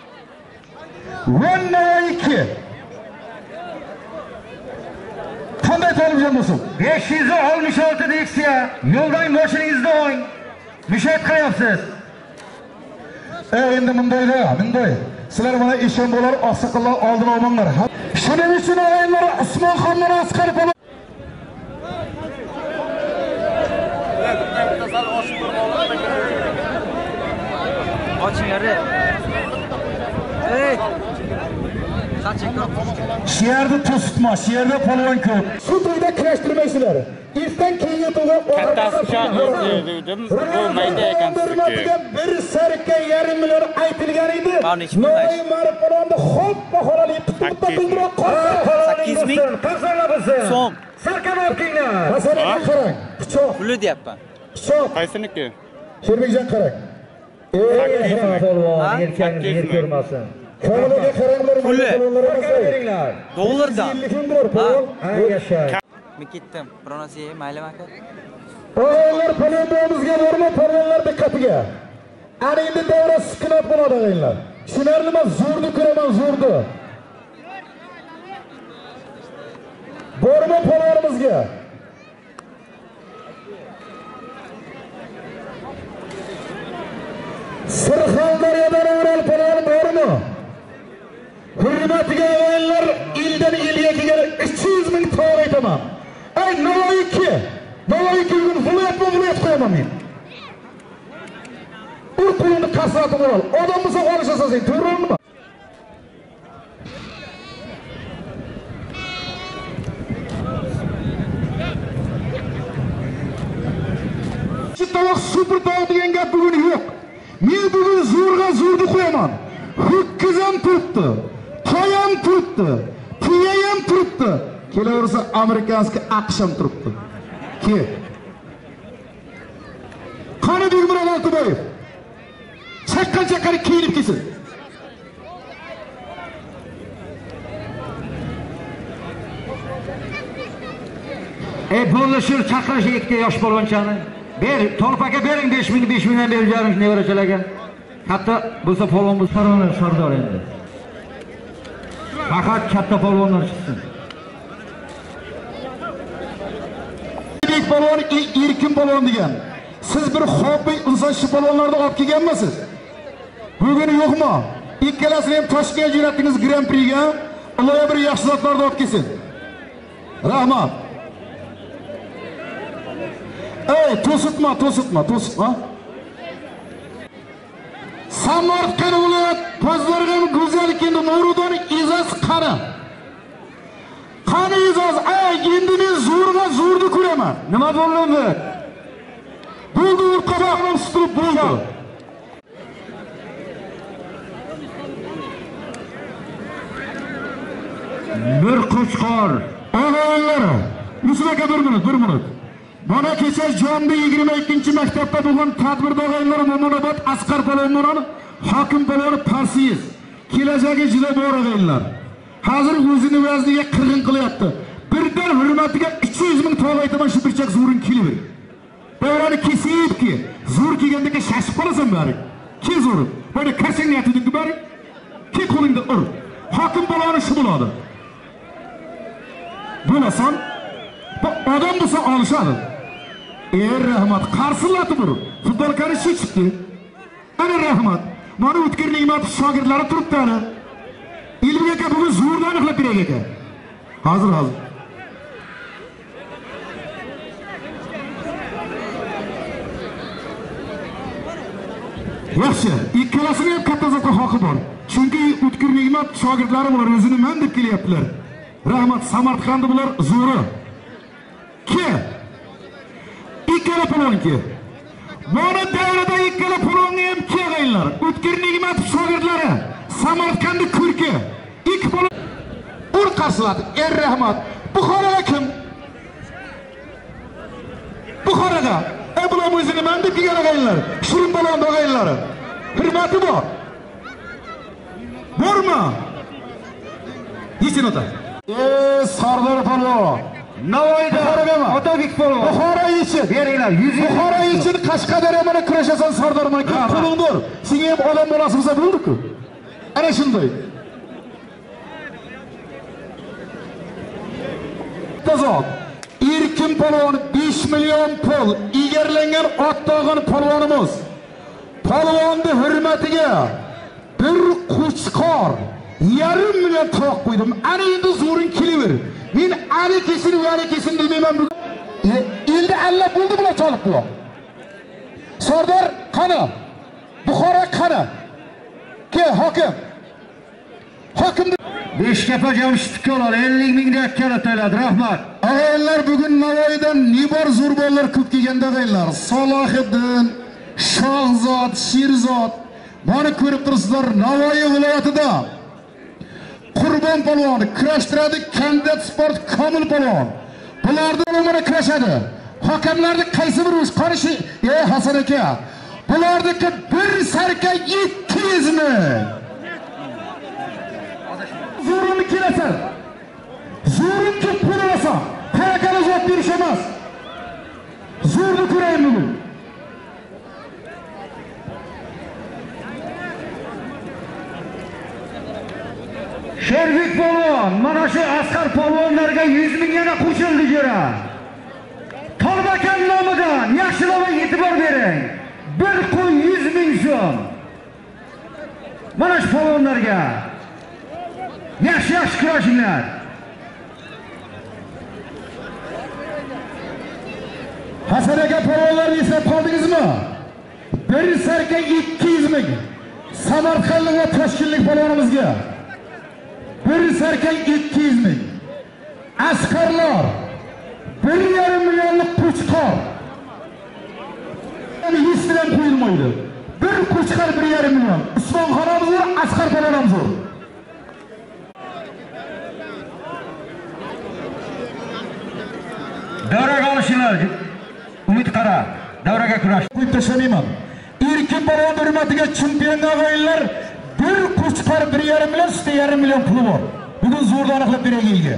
Yana ikki. Qanday tolibjon bo'lsin? besh yuz oltmish olti diksiya. Yo'ldan mashinangizni oling. Mushat qilyapsiz. E endi bundayda, bunday. Sizlar mana Eshonbolar, Oqsoqollar oldin olmanglar. Shuning uchun o'g'aylar Usmonxonlar askar polvon. Ochingari. Ey. Shu yerda to'sitma, shu yerda polvon ko'p. Shu to'yda kurashtirmaysizlar. Ertan keyingi to'yga kattasi shon dedim, bo'lmaydi ekan sizga. Bir sarka yarim million aytilgan edi. Noy marponda xo'p baholali qitibda bildiroq qoldi. sakkiz ming so'm. Sarkani o'qinglar. Masalan qarang. Pichoq. Puli deyapman. Pichoq. Qaysiniki? Sherbekjon qarang. Ey, polvon, erkangiz yer ko'rmasin. Qo'liga qaranglar, polvonlarga beringlar. Dollardan. Ha, yashay. Men ketdim. Bironasi yey, maylimi aka? O'g'aylar polvonimizga borma, polvonlar diqqatiga. Ana endi davra sukunat bo'ladi o'g'aylar. Shularni men zo'rni ko'raman, zo'rni. Borma polvonimizga. Sirxondaryodan O'ral polvon bormi? Hurmatiga o'g'aylar, ildan ilga kelgan uch yuz ming to'g'ri aytaman. Ay, Navoiyki. Navoiyki bugun viloyatma viloyat qo'yaman men. Bir qo'lini kasratib ol. Odam bo'lsa olish asosing, to'g'rimi? Shu tovoq super tovoq degan gap bugun yo'q. Men bugun zo'rga zo'rni qo'yaman. Ho'kiz ham turibdi, toy ham turibdi, tuya ham turibdi. Kelaversa amerikanskiy aqsh ham turibdi. Ke. Qani Begmirali Oltiboyev. Chaqqan-chaqqani kiyinib kelsin. Ey bo'ldi shu chaqirish ikkita yosh polvonchani. Ber, Tolib aka bering besh ming, besh mingdan berjaring nevarachalarga. Katta bo'lsa polvon bu saroni sardor endi. Faqat katta polvonlar chiqsin. Bek polvon erkin polvon degan. Siz bir hobby inson shu polvonlarni olib kelganmisiz? Bugun yo'qmi? ikkalasini ham Toshkentga jo'natdingiz Grand Prixga. Alloh bir yaxshi zotlarni olib kelsin. Rahmat. Ey, to'sitma, to'sitma, to'sitma. Samarqand viloyat Pozlargan go'zallikning Mo'rudon izas qani. Qani izas, ey, endi men zo'rga zo'rni ko'raman. Nima bo'ldi? Bo'ldi, urqaboqni suturib bo'ldi. Bir qo'chqor. Og'aylar. Yusuf aka bir minut, bir minut. Mana kecha Jomda yigirma ikkinchi maktabda bo'lgan tadbirda og'aylar Mo'minobod Asqar Palonmon, hokim paloni Parsiz. Kelajagi juda bor og'aylar. Hozir o'zini vazniga qirg'in qilyapti. Birdan hurmatiga uch yuz ming to'g'ri aytaman shu birchak zo'rin kelib. Davrani kesibki, zo'r kelgandagi shashib qolasan bari. Ke zo'r. Böyle karsang niyatidagi bari. Ke qo'lingda ur. Hokim paloni shu bo'ladi. Bo'lasan, odam bo'lsa olishadi. Ey rahmat, qarsillatib ur. Futbolkani shu chiqdi. Ana rahmat. Mana O'tkir Ne'matov shogirdlari turibdi ana. Ilmiy aka bugun zo'rni aniqlab beray aka. Hozir hozir. Yaxshi, ikkalasini ham katta zotga haqi bor. Chunki O'tkir Ne'matov shogirdlari bular o'zini men deb kelyaptilar. Rahmat, Samarqandda bular zo'ri. Ki ikkala palonki. Mana davrada ikkala palonni ham kelganlar. O'tkir Ne'matov shogirdlari, Samarqandda ko'rki. Ikki palon ur qarsiladi. Er rahmat. Buxoroga kim? Buxoroga. E bular o'zini men deb kelganlar. Shirin palon o'g'aylari. Hurmati bor. Bormi? Yechin ota. Ey Sardor palon. Navoiyda Otabek palon. Buxoro yechib beringlar. yuz Buxoro yechib Qashqadaryo mana kurashasan Sardor mana qo'lingdir. Senga ham odam bolasi bo'lsa bo'ldi-ku. Ana shunday. Tazot. Erkin palon besh million pul egarlangan otdog'in palonimiz. Palonni hurmatiga bir qo'chqor yarim million to'q qo'ydim. Ana endi zo'rin kelaver. Men ali kesin va ali kesin demayman bugun. Endi alla bo'ldi bular cholib bular. Sardor qani? Buxoro qani? Ke hokim. Hokim Beshkapa Jamshidga oladi. ellik ming dakika to'ladi. Rahmat. Og'aylar bugun Navoiydan nibor zo'rbollar ko'p kelganda og'aylar. Salohiddin, Shohzod, Sherzod. Mana ko'rib turibsizlar, Navoiy viloyatida Qurbon palvoni kurashtiradi, Kandat sport Komil palvon. Bulardan mana kurashadi. Hakamlarning qaysi biri o'z qarishi? Ey Hasan aka, bulardagi bir sarka ikki yuz ming. Zo'rini kelasan. Zo'rin ko'p pul olsa, qanaqani zot berish emas. Zo'rni ko'raymi bugun? Sherbek polvon, mana shu Asqar polvonlarga yuz ming yana qo'shildi jo'ra. Tolbakan nomidan yaxshilab e'tibor bering. bir qo'y yuz ming so'm. Mana shu polvonlarga yaxshi-yaxshi kurashinglar. Hasan aka polvonlarni eslab qoldingizmi? Bir sarka ikki yuz ming. Samarqandlik va Toshkentlik polvonimizga bir sarka ikki yuz ming. Asqarlar bir yarim millionlik qo'chqor. yuz bilan qo'yilmaydi. Bir qo'chqor bir yarim million. Usmonxonamiz zo'r, Asqar polvonimiz zo'r. Davraga olishinglar. Umid qara. Davraga kurash. Qo'yib tashlamayman. Erkin polvon hurmatiga chempionga og'aylar bir qo'chqor bir yarim million, usta yarim million puli bor. Bugun zo'rda aniqlab beray elga.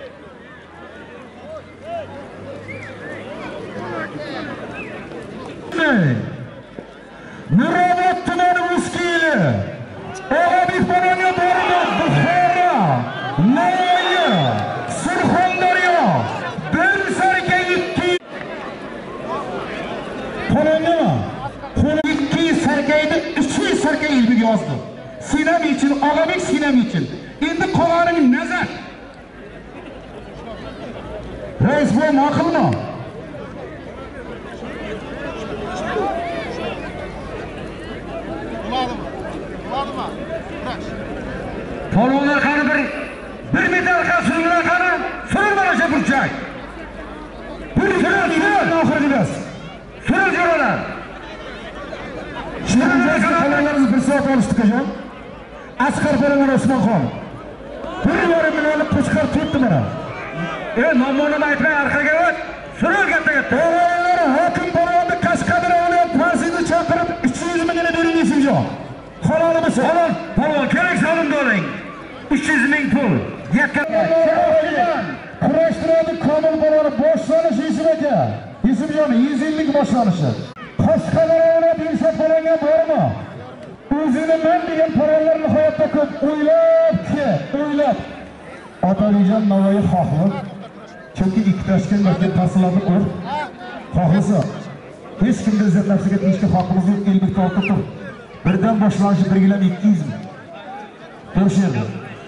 Nurobod tumani Uskili. Og'abek polvonga bordi. Buxoro, Navoiy, Surxondaryo. Bir sarka ikki polvonni ikki sarkayda uch yuz sarka ilmiga yozdi. Senam sinemi için, Ağabek sinemi için. Endi qolganing nazar. Reis bu ma'qul mı? Polvonlar qani bir bir metal qal surgan qani suril mana shu burchak. Bir suril suril oxirgidas. Suril jo'ralar. Şimdi polvonlarimiz bir soat olishdi qachon? Asqar polvon Osmonxon. Bir yarim million qo'chqor tutdi mana. E, nomoni aytmay orqaga o't. Suril katta katta. Polvonlar hokim polvonni Qashqadaryo viloyat partiyasini chaqirib uch yuz mingni bering Yesimjon. Halolimiz halol. Polvon kerak solimda oling. uch yuz ming pul. Yetkazib. Kurashtiradi Komil polvoni boshlanishi Yesim aka. Yesimjon yuz ellik boshlanishi. Qashqadaryoda Dilshod polvonga bormi? O'zini men degan polvonlarni hayotda ko'p o'ylabki, o'ylab. Otajon Navoiy xohli. Chunki ikki tashkil maktab tahsilotni ur. Xohlasa hech kimda izzat nafsiga tegishga haqqimiz yo'q, elbetda olib tur. Birdan boshlanishi birgilab ikki yuz ming. To'shirdi.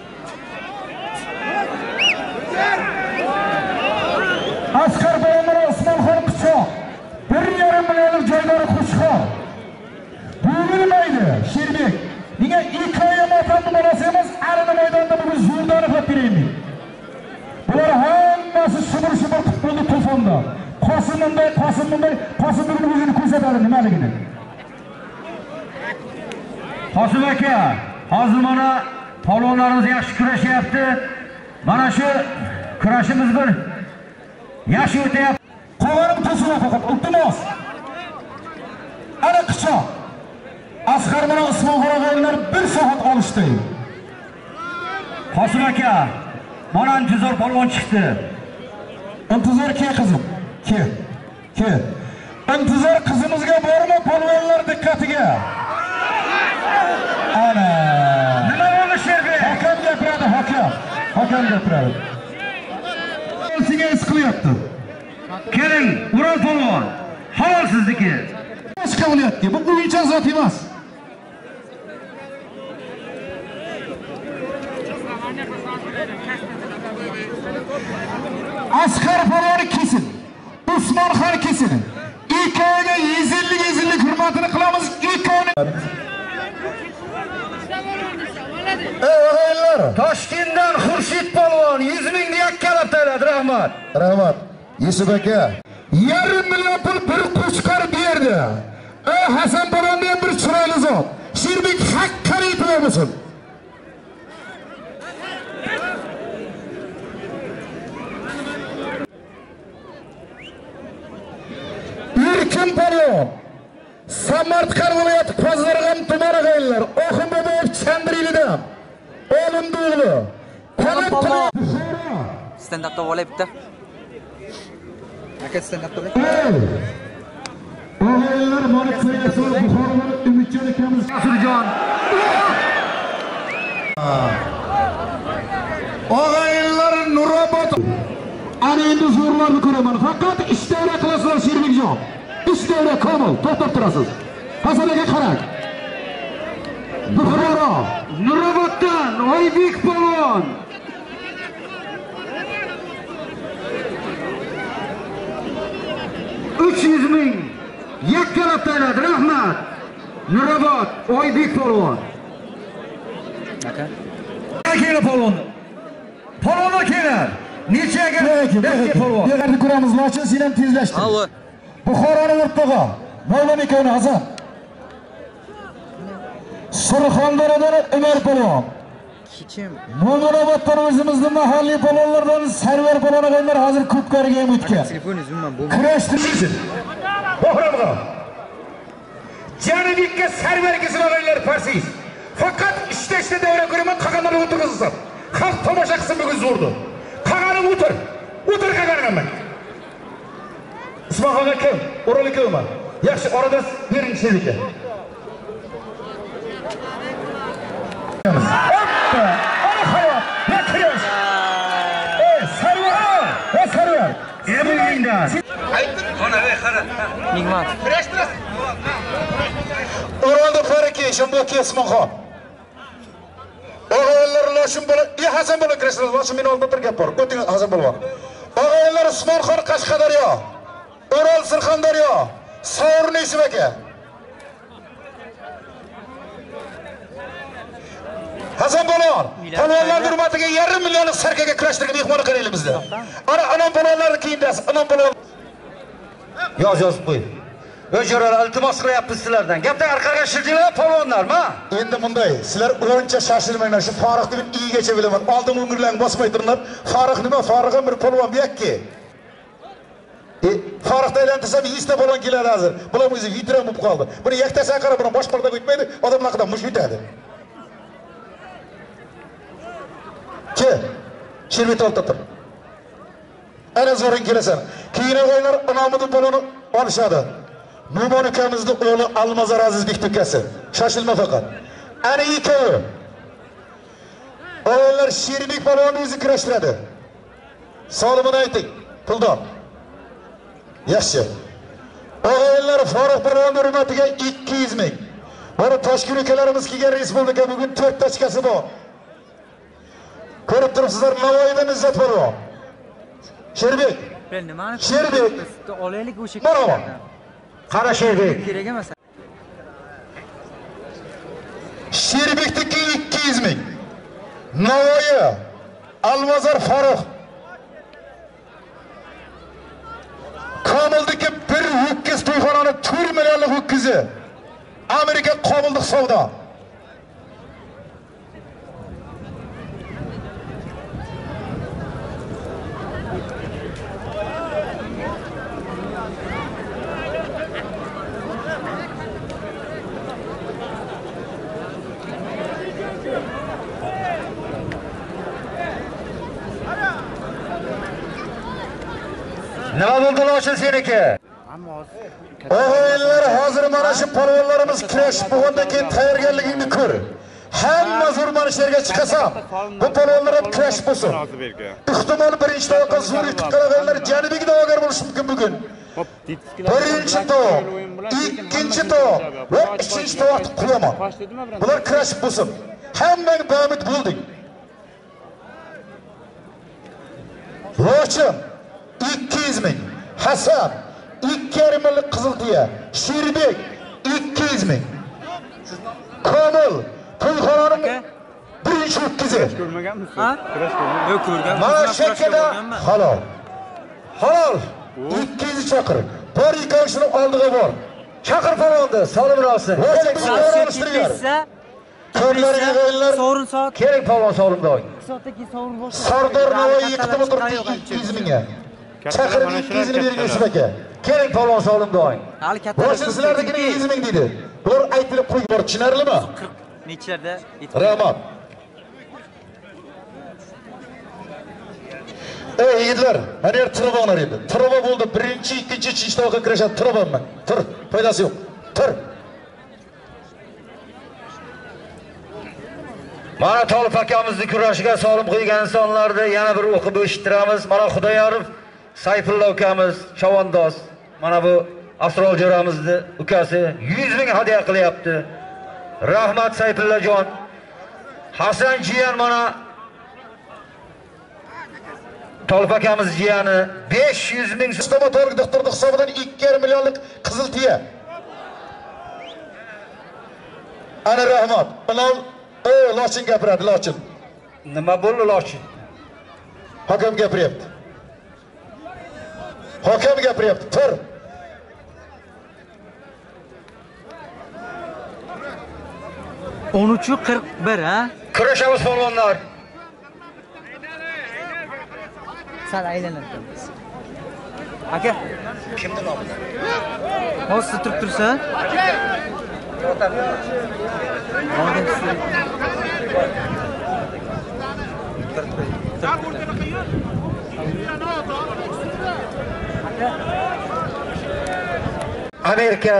Asqar polvon Osmonxon Qichoq. bir yarim millionlik joylari Qo'shqor. Bo'lmaydi, Sherbek. Nega Ikoya motamni bolasi emas, Alini maydonda bugun zo'rda aniqlab beraylik. Bular hammasi shubur-shubur futbolni to'fonda. Qosim bunday, Qosim bunday, Qosim bugun o'zini ko'rsatadi nimaligini. Qosim aka, hozir mana polvonlarimiz yaxshi kurashyapti. Mana shu kurashimiz bir yaxshi o'tyapti. Qolganim to'sina faqat, iltimos. Ana Qichoq. Asqar bilan Usmonxon og'aylar bir soat olishdi. Qosim aka, mana intizor polvon chiqdi. İntizor ke qizim, ke. Ke. İntizor qizimizga bormi polvonlar diqqatiga? Ana. Nima bo'ldi Sherbek? Hakam gapiradi, hakam. Hakam gapiradi. Senga his qilyapti. Keling, Ural polvon. Halol sizniki. Boshqa bo'lyapti. Bu o'yinchoq zot emas. Asqar polvoni kesin. Usmonxon kesin. Ikoyaga yuz ellik yuz ellik hurmatini qilamiz. Ikoni. Ey o'g'aylar, Toshkentdan Xurshid polvon yuz mingni yakkalab tayladi, rahmat. rahmat. Yusuf aka, yarim million pul bir qo'chqor berdi. Ey Hasan polvondan bir chiroyli zot. Sherbek haqqini aytib bo'lsin. Erkin polvon, Samarqand viloyati Qozog'iston tumani g'aylar, Oxun Boboyev Chandrilidan. Olim o'g'li. Polvon Stand up da olay bitta. Aka stand up da olay. O'g'aylar mana ko'ryapsiz, Buxorodan Umidjon akamiz Surjon. O'g'aylar Nurobod. Ana endi zo'rlarni ko'raman. Faqat ishtayra qilasizlar Sherbekjon. Ishtayra komil, to'xtab turasiz. Hasanga qarang. Buxoro, Nuroboddan Oybek polvon. uch yuz ming yakkalab tayladi, rahmat. Nurobod Oybek polvon. Aka. Kelar polvon. Polvon kelar. Nechaga? Yakka polvon. Yerni ko'ramiz, lochin sen ham tezlashtir. Allo. Buxoroning o'rtog'i, Mavloniko'ni Hasan. Surxondaryodan Umar polvon. Kichim. Mo'minoboddan o'zimizning mahalliy polvonlardan Sarvar polvon og'aylar hozir ko'pkariga ham o'tgan. Telefon uzunman bu. Kurashtirishsin. Bohramga. Janubikka Sarvarga og'aylar farsiz. Faqat ishda-ishda davra ko'raman, qaqanlar o'tirg'izsin. Xalq tomosha qilsin bugun zo'rdi. Qaqanim o'tir. O'tir qaqanim men. Usmonxon aka, O'ral akama. Yaxshi orada bering Sherbekka. Hoppa! Ana hayot, yakirish. Ey, Sarvar! Ey, Sarvar! Eringdan. Nigmat. O'ralda faraki, Shumbo'k Usmonxon. Ağaylar Loşin bola, i Hasan bola kirishlar. Loşin meni oldida turib gap bor. O'ting Hasan bola. Ağaylar Usmonxon Qashqadaryo, O'rol Surxondaryo, Savrni Ismaka. Hasan Polvon, polvonlar hurmatiga yarim millionlik sarkaga kurashtirgan mehmoni qaraylik bizda. Ana anam polvonlarni kiyindasi, anam polvon. Yoz yozib qo'y. O'zaro iltimos qilyapmiz sizlardan. Gapdan orqaga shirdilar polvonlarmi? Endi bunday, sizlar o'rincha shashilmanglar. Shu Farruxni men iyigacha bilaman. Oldin o'ngirlarni bosmay turinglar. Farruh nima? Farruhga bir polvon bu yakki. E, Farruhni aylantirsam yuz ta polvon keladi hozir. Bular o'zi yitiram bo'lib qoldi. Buni yaktasiga qarab, buni bosh pardaga o'tmaydi, odamlar haqida mush yutadi. Ki, Sherbet olib tur. Ana zo'ring kelasan. Keyin o'yinlar inomida polvonni olishadi. Numon ukamizning o'g'li Almazor Azizbek ukasi. Shoshilma faqat. Ana ikkovi. O'g'illar Sherbek polvonni o'zi kurashtiradi. Solimini ayting, puldor. Yaxshi. O'g'illar Farruh polvon hurmatiga ikki yuz ming. Mana Toshkent ukalarimiz kelgan respublika bugun to'rt tachkasi bor. Ko'rib turibsizlar, Navoiydan Izzat polvon. Sherbek. Ben nimani? Sherbek. Olaylik o'sha. Marhamat. Qara Sherbek. Kerak emas. Sherbekniki ikki yuz ming. Navoiy, Almazor Farruh. Komildagi bir ho'kiz to'yxonani to'rt millionlik ho'kizi. Amerika Komildik savdo. Nima bo'ldi Loşin seniki? O'g'illar hozir mana shu polvonlarimiz kurash bo'lgandan keyin tayyorgarligingni ko'r. Hamma zo'rmanishlarga chiqasam, bu polvonlar ham kurash bo'lsin. Ehtimol birinchi to'g'ri zo'r qilganlar janubiy da'vogar bo'lishi mumkin bugun. Birinchi to'g'ri, ikkinchi to'g'ri va uchinchi to'g'ri qo'yaman. Bular kurash bo'lsin. Hammang bamid bo'lding. Loşin ikki yuz ming. Hasan ikki yarim minglik Qiziltiya. Sherbek ikki yuz ming. Komil to'yxonaning birinchi ho'kizi. Ko'rmaganmisiz? Ha? Kurash ko'rmagan. Yo'q, ko'rganman. Mana shekkada halol. Halol. ikki yuz chaqir. Bor ikkovsini oldiga bor. Chaqir polvonni, solimini olsin. Ko'rlarga qo'yinglar. Sovrin soat. Keling polvon solimni oling. Soatda keyin sovrin bosh. Sardor Navoiy yiqitib o'tirdi ikki yuz mingga. Chaqirib ikki yuz ming bergan Ismaka. Keling polvon solimni oling. Hali katta. Boshqa sizlarnikini yuz ming dedi. Bular aytilib qo'yib bor, tushunarlimi? Nechilarda? Rahmat. Ey yigitlar, mana yer tirib olar edi. Tirib bo'ldi. Birinchi, ikkinchi, uchinchi to'g'ri kirishadi. Tiramanman. Tur, foydasi yo'q. Tur. Mana Tolib akamizni kurashiga solim qo'ygan insonlarni yana bir o'qib eshittiramiz. Mana Xudoyorov, Sayfulla ukamiz, Chavandoz. Mana bu Asrol jo'ramizni ukasi yuz ming hadya qilyapti. Rahmat Sayfullajon. Hasan jiyan mana Tolib akamiz jiyani besh yuz ming stomatolog doktorning hisobidan ikki yarim millionlik Qiziltiya. Ana rahmat. Bilal Ey, Loşin gapiradi, Loşin. Nima bo'ldi Loşin? Hakam gapiryapti. Hakam gapiryapti. Tur. o'n uch qirq bir ha? Kurashamiz polvonlar. Sal aylanadi. Aka, Kimni nomi? hozir turib tursa? Oldin siz. Amerika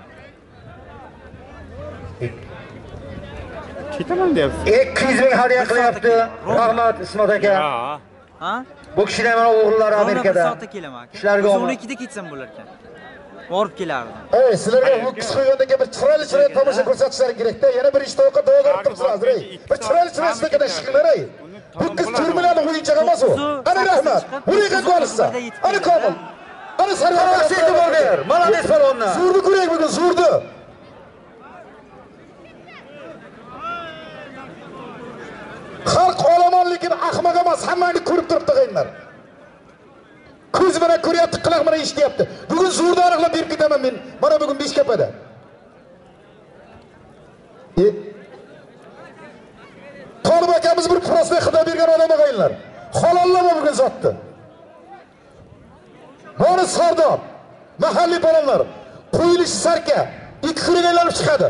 Ketaman deyapsiz. ikki yuz ming hadya qilyapti. Rahmat Ismat aka. Ha? Bu kishilar mana o'g'illari Amerikada. Soatda kelaman aka. Ishlarga o'n ikkida ketsam bo'lar ekan. Borib kelardi. Ey, sizlarga ho'kiz qo'ygandagi bir chiroyli chiroyli tomosha ko'rsatishlaring kerak-da. Yana bir ishda o'qib davo berib turibsizlar, ey. Bir chiroyli chiroyli ishda chiqinglar, ey. Ho'kiz turmalarni o'yinchoq emas u. Ana rahmat. Uyiga qo'yishsa. Ana Komil. Ana Sarvar e'tibor ber. Malades palvonlar. Zo'rni ko'raylik bugun, zo'rni. Xalq olamonligini ahmoq emas, hammani ko'rib turibdi g'ayinlar. Ko'z bilan ko'ryapti, quloq bilan eshityapti. Bugun zo'rni aniqlab berib ketaman men. Mana bugun Beshkapada. E Tolib akamiz bir prosta xudo bergan odam g'ayinlar. Halollama bugun zotdi. Mana Sardor, mahalliy palonlar, qo'yilishi sarka, ikki kunga aylanib chiqadi.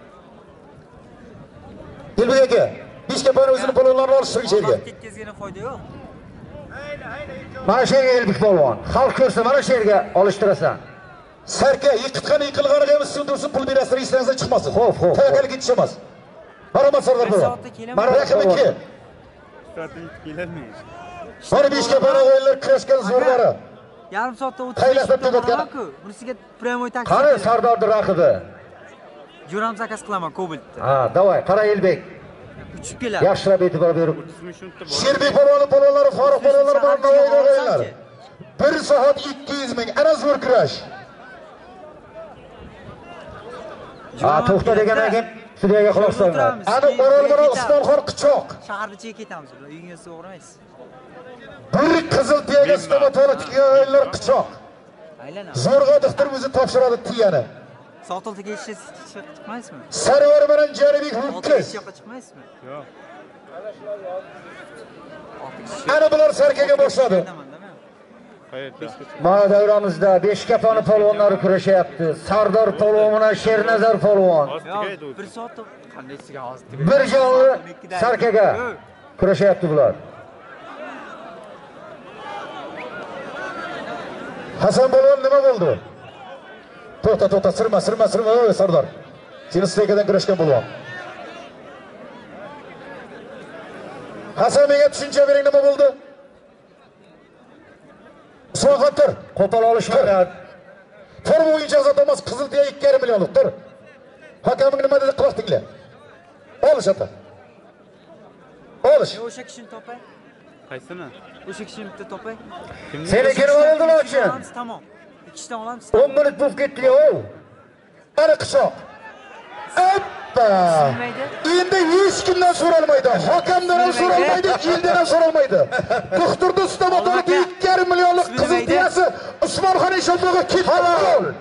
Dilbek aka, Beshkapani o'zini palonlarni olishtirgan yerga. Ketkazgani foyda yo'q. Mana shu yerga Elbek polvon. Xalq ko'rsa mana shu yerga olishtirasan. Sarka yiqitgan yiqilganiga ham sindirsin, pul berasizlar, ishingizdan chiqmasin. Xo'p, xo'p. Tavakkalik etishimiz. Marhamat Sardor bo'ladi. Mana raqam ikki. Mana Beshkapani o'yinlar kurashgan zo'rlari. Yarim soatda o'tib Qaylaqdan tugatgan. Bunisiga pryamoy taksi. Qani Sardorni raqibi? Jo'ram zakaz qilaman Kobaltda. Ha, davay, qara Elbek. Uchib keladi. Yaxshilab e'tibor berib. Sherbek polvoni polvonlari, Farruh polvonlari bilan Navoiyda o'yinlar. bir soat ikki yuz ming ana zo'r kurash. Ha, to'xta degandan keyin studiyaga quloq solinglar. Ana Orol bilan Usmonxon Qichoq. Shahar ichiga ketamiz. Uyingizga o'g'ramaysiz. Bir qizil tiyaga stomatolog tikkan o'yinlar Qichoq. Aylanadi. Zo'rg'a doktor o'zi topshiradi tiyani. Sotiltiga chiqmaysizmi? Sarvar bilan Jaribek Ho'kiz. Yo'qqa chiqmaysizmi? Yo'q. Ana bular sarkaga boshladi. Mana davramizda Beshkapani polvonlari kurashyapti. Sardor polvon bilan Shernazar polvon. bir soatda qandaysiga hozir. Bir jonli sarkaga kurashyapti bular. Hasan polvon nima bo'ldi? To'xta, to'xta, sirma, sirma, sirma, ey Sardor. Seni steykadan kurashgan polvon. Hasan menga tushuncha bering, nima bo'ldi? So'g'at tur, qo'pol olishmadi. Tur bo'yicha zot emas, qizil tiya ikki yarim millionlik tur. Hakaming nima dedi, quloq tingla. Olish ota. Olish. O'sha kishini topay. Qaysini? O'sha kishini bitta topay. Seni kirib oldinglar uchun. Tamom. Ikkitadan olamiz. o'n minut bo'lib ketdi-yu. Ana Qichoq. Appa. Endi hech kimdan so'ralmaydi. Hakamdan ham so'ralmaydi, eldan ham so'ralmaydi. Doktorda stomatologda ikki yarim millionlik qizil tiyasi Usmonxon Eshonbo'ga ketdi.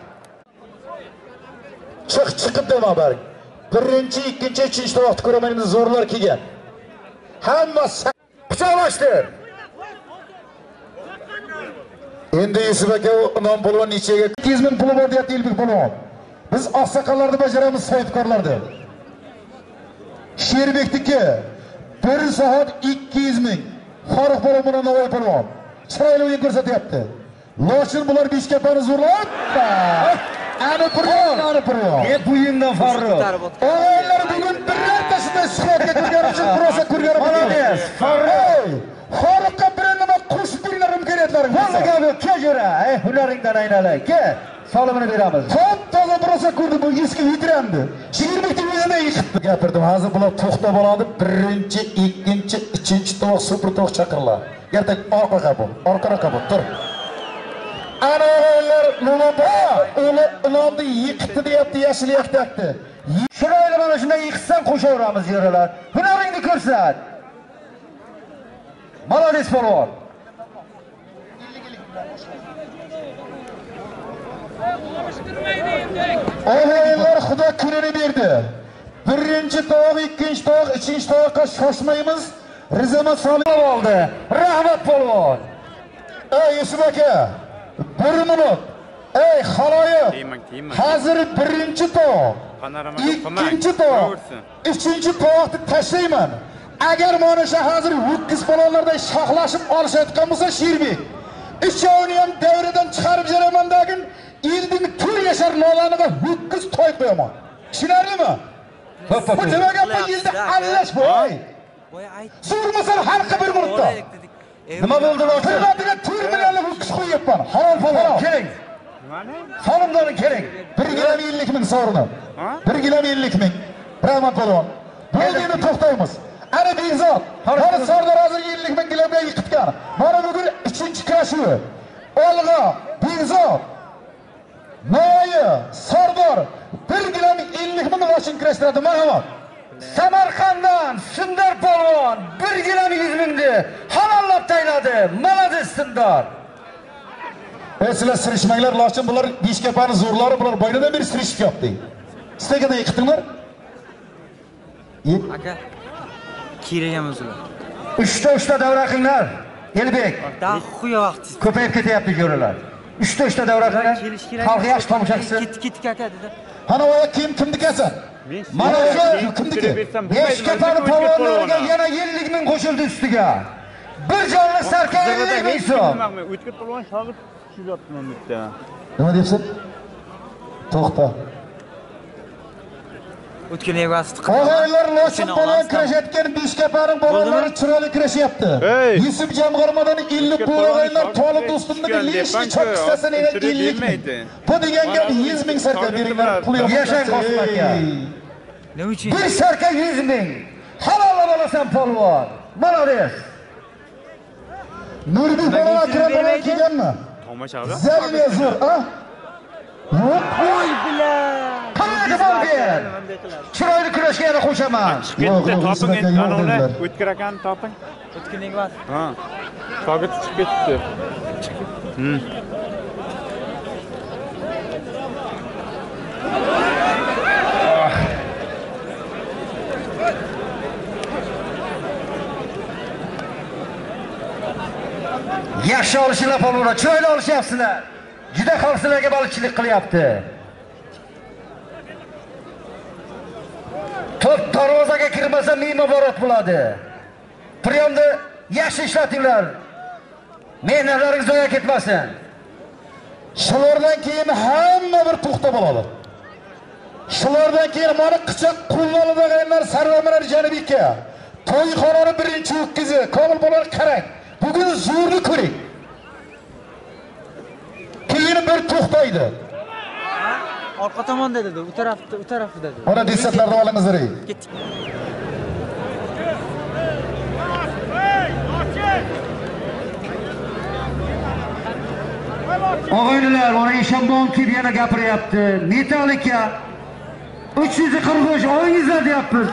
Chiq, chiqib dema bari. Birinchi, ikkinchi, uchinchi vaqt ko'raman, endi zo'rlar kelgan. Hammasi quchoqlashtir. Endi Yusuf aka non polvon nechaga ikki yuz ming puli bor deyapti Elbek polvon. Biz oqsoqollarni bajaramiz, saytkorlarni. Sherbekniki bir soat ikki yuz ming. Farruh polvon bilan Navoiy polvon. Chiroyli o'yin ko'rsatyapti. Loshin bular Beshkapani zo'rlab. Ana polvon, ana polvon. Men buyingdan Farruh. O'yinlar bugun birortasida suhbatga kirgan uchun prosa ko'rganim Malades, Farruh. Xalqqa bir nima qo'shib beringlar imkoniyatlaring. Vallaga kejura, ey hunaringdan aynalay. Kel, solimini beramiz. Top toza prosa ko'rdi bu eski yitirendi. Sherbekning o'zida yiqitdi. Gapirdim, hozir bular to'xtab oladi. Birinchi, ikkinchi, uchinchi to'q super to'q chaqirlar. Ertak orqa qabul, orqa qabul, tur. Ana o'g'illar nima bor? Uni ilonni yiqitdi deyapti, yashil yaktakdi. Chiroyli mana shunday yiqitsan qo'shaveramiz yeralar. Hunaringni ko'rsat. Malades polvon. O'g'illar xudo kunini berdi. Birinchi to'q, ikkinchi to'q, uchinchi to'qqa shoshmaymiz. Rizama solib oldi. Rahmat polvon. Ey Yusuf aka, bir minut. Ey xaloyiq. Hozir birinchi to'q, ikkinchi to'q, uchinchi to'qni tashlayman. Agar mana shu hozir ho'kiz polvonlardan shoxlashib olishayotgan bo'lsa Sherbek, uchovini ham davradan chiqarib beraman degin, elding tur yashar lolaniga ho'kiz to'y qo'yaman. Tushunarlimi? Bu nima gap bu yilda allash bo'y. Boya ayt. So'rmasan xalqqa bir minutda. Nima bo'ldi loqqa? Hurmatiga to'rt millionlik ho'kiz qo'yibman. Halol polvon. Keling. Sonumdan kerak. bir gram ellik ming sovrini. bir gram ellik ming. Rahmat polvon. Bo'lganda to'xtaymiz. Ana Bekzod, hali Sardor hozir ellik ming gramga yiqitgan. Mana bugun uchinchi kurashuvi. Olg'a, Bekzod. Noyi, Sardor bir gram ellik ming vashin kurashtiradi. Marhamat. Samarqanddan Sundar polvon bir gram yuz mingni halollab tayladi. Malades Sundar. E sizlar sirishmanglar, loqin bular Beshkapani zo'rlari, bular boynadan beri sirishib yapti. Sizlarga yiqitdinglar? Aka. Kerakamiz ular. Uchta uchta davra qilinglar. Elbek. Daha xuya vaqt. Ko'payib ketyapti jo'ralar. Uchta uchta davra qilinglar. Xalq yaxshi tomosha qilsin. Ketdik ketdik aka dedi. Ana o kim kimniki esan? Mana o'sha kimniki? Beshkapani polvonlariga yana ellik ming qo'shildi ustiga. Bir jonli sarka ellik ming so'm. O'tkir polvon shogird tushayapman bitta. Nima deyapsan? To'xta. O'tgan evasi Og'aylar loqin bilan kurashayotgan Beshkapani bolalar chiroyli kurashyapti. Yusuf jamg'armadan ellik bu og'aylar Tolib do'stimniki leshni chopkisasini ellik ming. Bu degan gap yuz ming sarka beringlar, pul yo'q. Yashang Qosim aka. Nima uchun? Bir sarka yuz ming. Halollab olasan polvon. Malades. Nurbek bola akram bilan kelganmi? Tomoshabin. Zalga zo'r, ha? Voy bilan. Qanaqa bo'lgan? Chiroyli kurashga yana qo'shaman. Bitta toping endi anavni o'tkir akani toping. O'tgan evasi. Ha. Shogird chiqib ketdi. Hmm. Yaxshi olishinglar polvonlar, chiroyli olishyapsizlar. Juda xalqlarga baliqchilik qilyapti. To'p darvozaga kirmasa ming muborak bo'ladi. Priyomda yaxshi ishlatinglar. Mehnatlaringiz zoya ketmasin. Shulardan keyin hamma bir to'xtab oladi. Shulardan keyin mana qichoq qullanadiganlar Sarvamirlar Janubiyga. To'yxonani birinchi o'tkizi, komil bo'lar qarang. Bugun zo'rni ko'ring. Keyin bir to'xtaydi. Orqa tomonda dedi, u tarafda, u tarafda dedi. Mana desatlarni olingizlar. Ketdik. Og'aynilar, mana Eshonbon kelib yana gapiryapti. Metalika uch yuz qirq uch oyingizlar deyapmiz.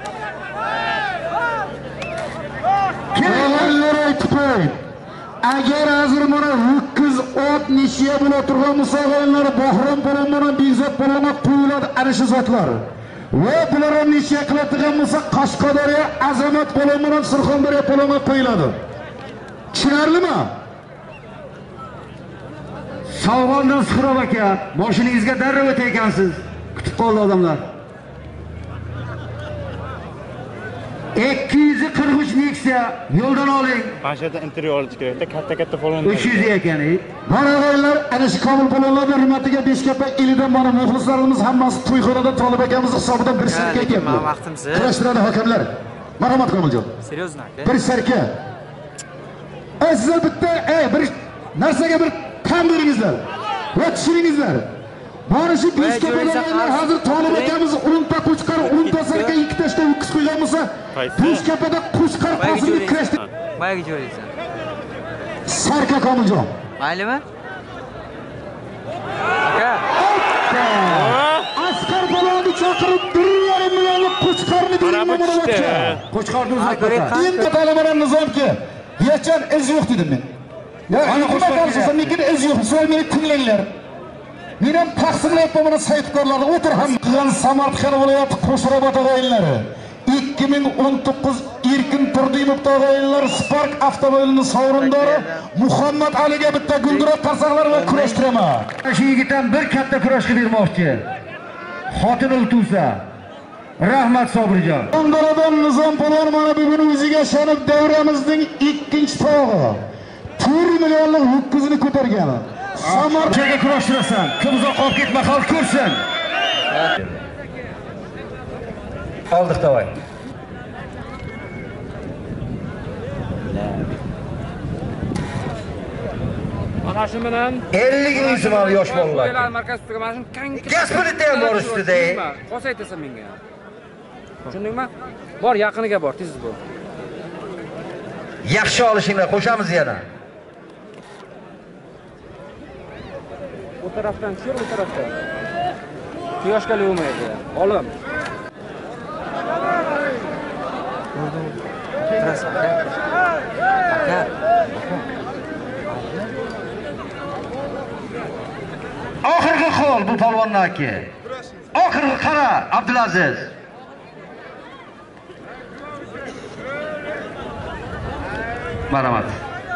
Kelinlar aytib, agar hozir mana ho'kiz ot nishiya bo'la turgan bo'lsa, og'aynilar Bahrom bilan mana Bekzod bilan qo'yiladi ana shu zotlar. Va bular ham nishiya qiladigan bo'lsa, Qashqadaryo Azamat bilan mana Surxondaryo bilan qo'yiladi. Tushunarlimi? Sog'ondan Suhrob aka, boshingizga darrov o'taykansiz. Kutib qoldi odamlar. ikki yuz qirq uch Nexia yo'ldan oling. Bashada intervyu olish kerak-da, katta-katta polvon. uch yuz ekan. Mana og'aylar, ana shu komil polvonlarning hurmatiga Beshkapa elidan mana muxlislarimiz hammasi to'yxonada Tolib akamiz hisobidan bir sarka keldi. Men vaqtimsiz. Kurashtiradi hakamlar. Marhamat Komiljon. Seriozno aka. Bir sarka. Ey sizlar bitta, ey bir narsaga bir tan beringizlar. Va tushuringizlar. Mana shu Beshkapadan hozir Tolib akamiz o'nta qo'chqar, o'nta sarka ikki tashda ho'kiz qo'ygan bo'lsa, Beshkapada qo'chqar qo'sini kurashdi. Bayağı jo'raysan. Sarka Komiljon. Maylimi? Aka. Askar bolani chaqirib bir yarim millionlik qo'chqarni bermoqchi. Qo'chqarni uzatdi. Endi talabalar nizomki, hecham iz yo'q dedim men. Ya, ana qo'shqarsa lekin iz yo'q. So'ng meni tinglanglar. Men ham taqsimlayapman mana saytkorlarni o'tir ham qilgan Samarqand viloyati Qo'shrobod og'ayinlari. ikki ming o'n to'qqiz Erkin Turdimov og'ayinlar Spark avtomobilining sovrindori Muhammad Aliga bitta guldiroq qarsaqlar va kurashtiraman. Shu yigitdan bir katta kurashga bermoqchi. Xotin ultusa. Rahmat Sobirjon. Qondoradan Nizom polvon mana bugun o'ziga ishonib davramizning ikkinchi tog'i. to'rt millionlik ho'kizini ko'targan. Samarqandga kurashtirasan. Kim uzoq qolib ketma, xalq ko'rsin. Oldik davay. Ana shu bilan ellik ming so'm yosh bolalar. Ular markaz ustiga mana shu kanka. Gaspirita ham bor ustida. Qos aytasan menga. Tushundingmi? Bor, yaqiniga bor, tez bo'l. Yaxshi olishinglar, qo'shamiz yana. Bu tarafdan tushir, bu tarafdan. Quyoshga olmaydi. Olim. Oxirgi qo'l bu polvonniki. Oxirgi qara Abdulaziz. Marhamat.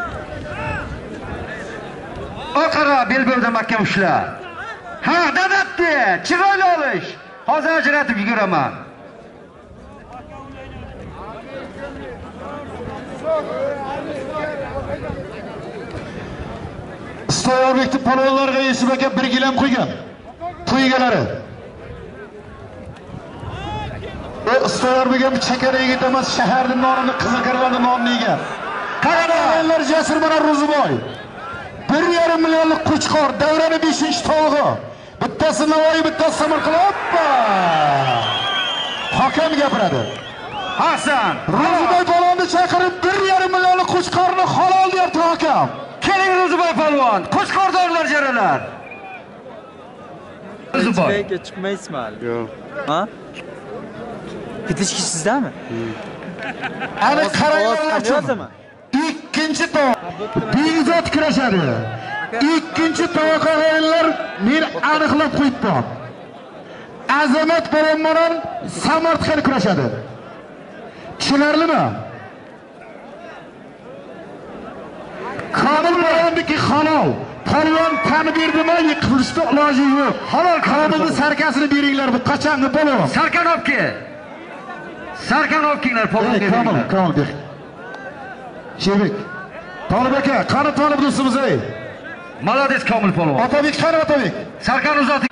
Oqara belbelda mahkam ushla. Ha, dadabdi. Chiroyli olish. Hozir ajratib yuguraman. Istoyarbekni polvonlarga Yusuf aka bir gilam qo'ygan. To'ygalari. O Istoyarbek ham chakara yigit emas, shaharning nonini, Qizilqarg'onning nonini yegan. Qaralar Jasur mana Ro'ziboy. bir yarim millionlik Qo'chqor, davraning beshinchi tog'i. Bittasi Navoiy, bittasi Samarqand. Hoppa! Hakam gapiradi. Hasan, Ro'ziboy polvonni chaqirib bir yarim millionlik Qo'chqorni halol deyapti hakam. Keling Ro'ziboy polvon, Qo'chqordorlar jaralar. Ro'ziboy. Chiqmayga chiqmaysizmi hali? Yo'q. Ha? Ketishki sizdami? Ana qaranglar. Ikkinchi to'q Begzod kurashadi. Ikkinchi to'q o'yinlar men aniqlab qo'yibman. Azamat polvon bilan Samarqand kurashadi. Tushunarlimi? Komil polvonniki halol. Polvon tani berdimi, yiqilishda iloji yo'q. Halol Komilning sarkasini beringlar, bu qachongi polvon? Sarkan olib Sarkan olib kelinglar, polvon beringlar. Komil, Komil. Shebek. Tolib aka, qani Tolib do'stimiz ey. Malades Komil polvon. Otabek qani Otabek? Sarkan uzat.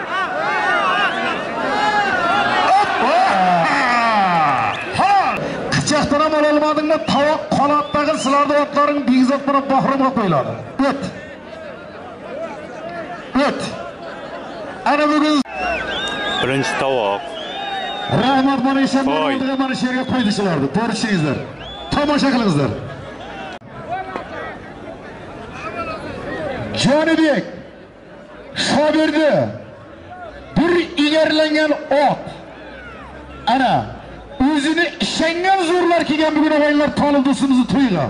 Qichaqdan ham ololmadingmi? Tovoq qanotdagi sizlarning otlaring Begzod bilan bahramga qo'yiladi. O't. O't. Ana bugun birinchi tovoq. Rahmat mana ishonlar oldiga mana shu yerga qo'ydi sizlarni. To'g'ri tushuningizlar. Tomosha qilingizlar. Jonibek Shobirdi bir egarlangan ot. Ana o'zini ishongan zo'rlar kelgan bugun o'g'illar Tolib do'stimizni to'yiga.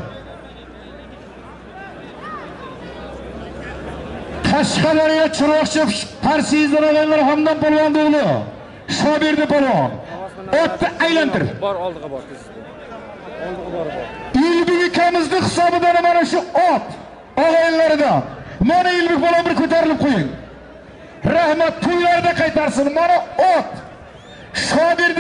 Qashqadaryo Chiroqchi Parsiyizlar o'g'illar Hamdon polvon o'g'li. Shobirdi polvon. Otni aylantir. Bor oldiga bor tez. Oldiga bor bor. Ilbek akamizning hisobidan mana shu ot o'g'illaridan. Mana Ilbek polvon bir ko'tarilib qo'ying. Rahmat to'ylarda qaytarsin. Mana ot. Shobirdi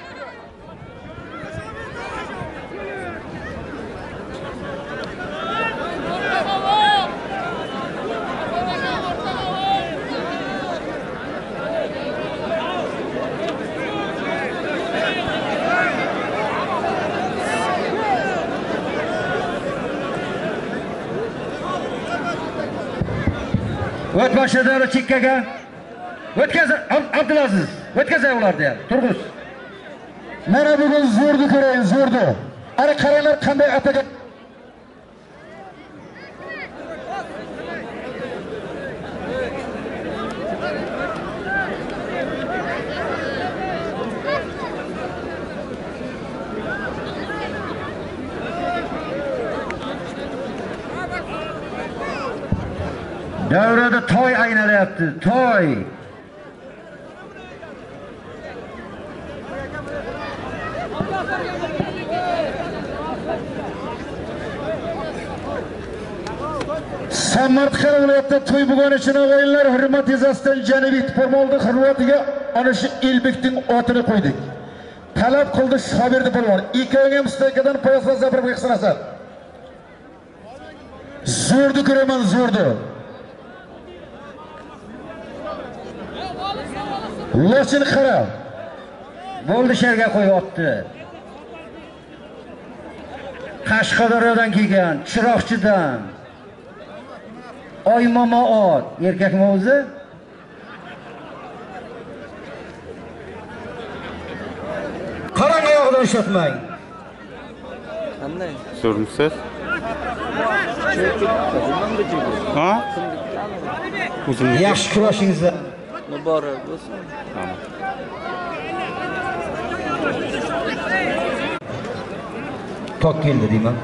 O't boshladi chekkaga. O'tkaz Abdulaziz. O'tkazay ularni ham. Turg'iz. Mana bugun zo'rni ko'raylik, zo'rni. Ana qaranglar qanday atagan. Davrada toy aynalayapti, toy. Samarqand viloyatida to'y bo'lgani uchun o'g'illar hurmat yuzasidan Janubiy Pormolda Xorvatiyaga ana shu Elbekning otini qo'ydik. Talab qildi Shobirdi polvon. Ikkovga mustaqildan poyafaz zabirga hisoblasan. Zo'rni ko'raman, zo'rni. Lochin qara. Bo'ldi sherga qo'yibdi. Qashqadaryodan kelgan, Chiroqchidan. Oymama ot. Erkakmi o'zi? Qarang oyog'idan ushlatmang. Qanday? So'rmisiz? Ha? O'zimni Yaxshi kurashingizlar. Muborak bo'lsin. Tamam. Tok keldi deyman.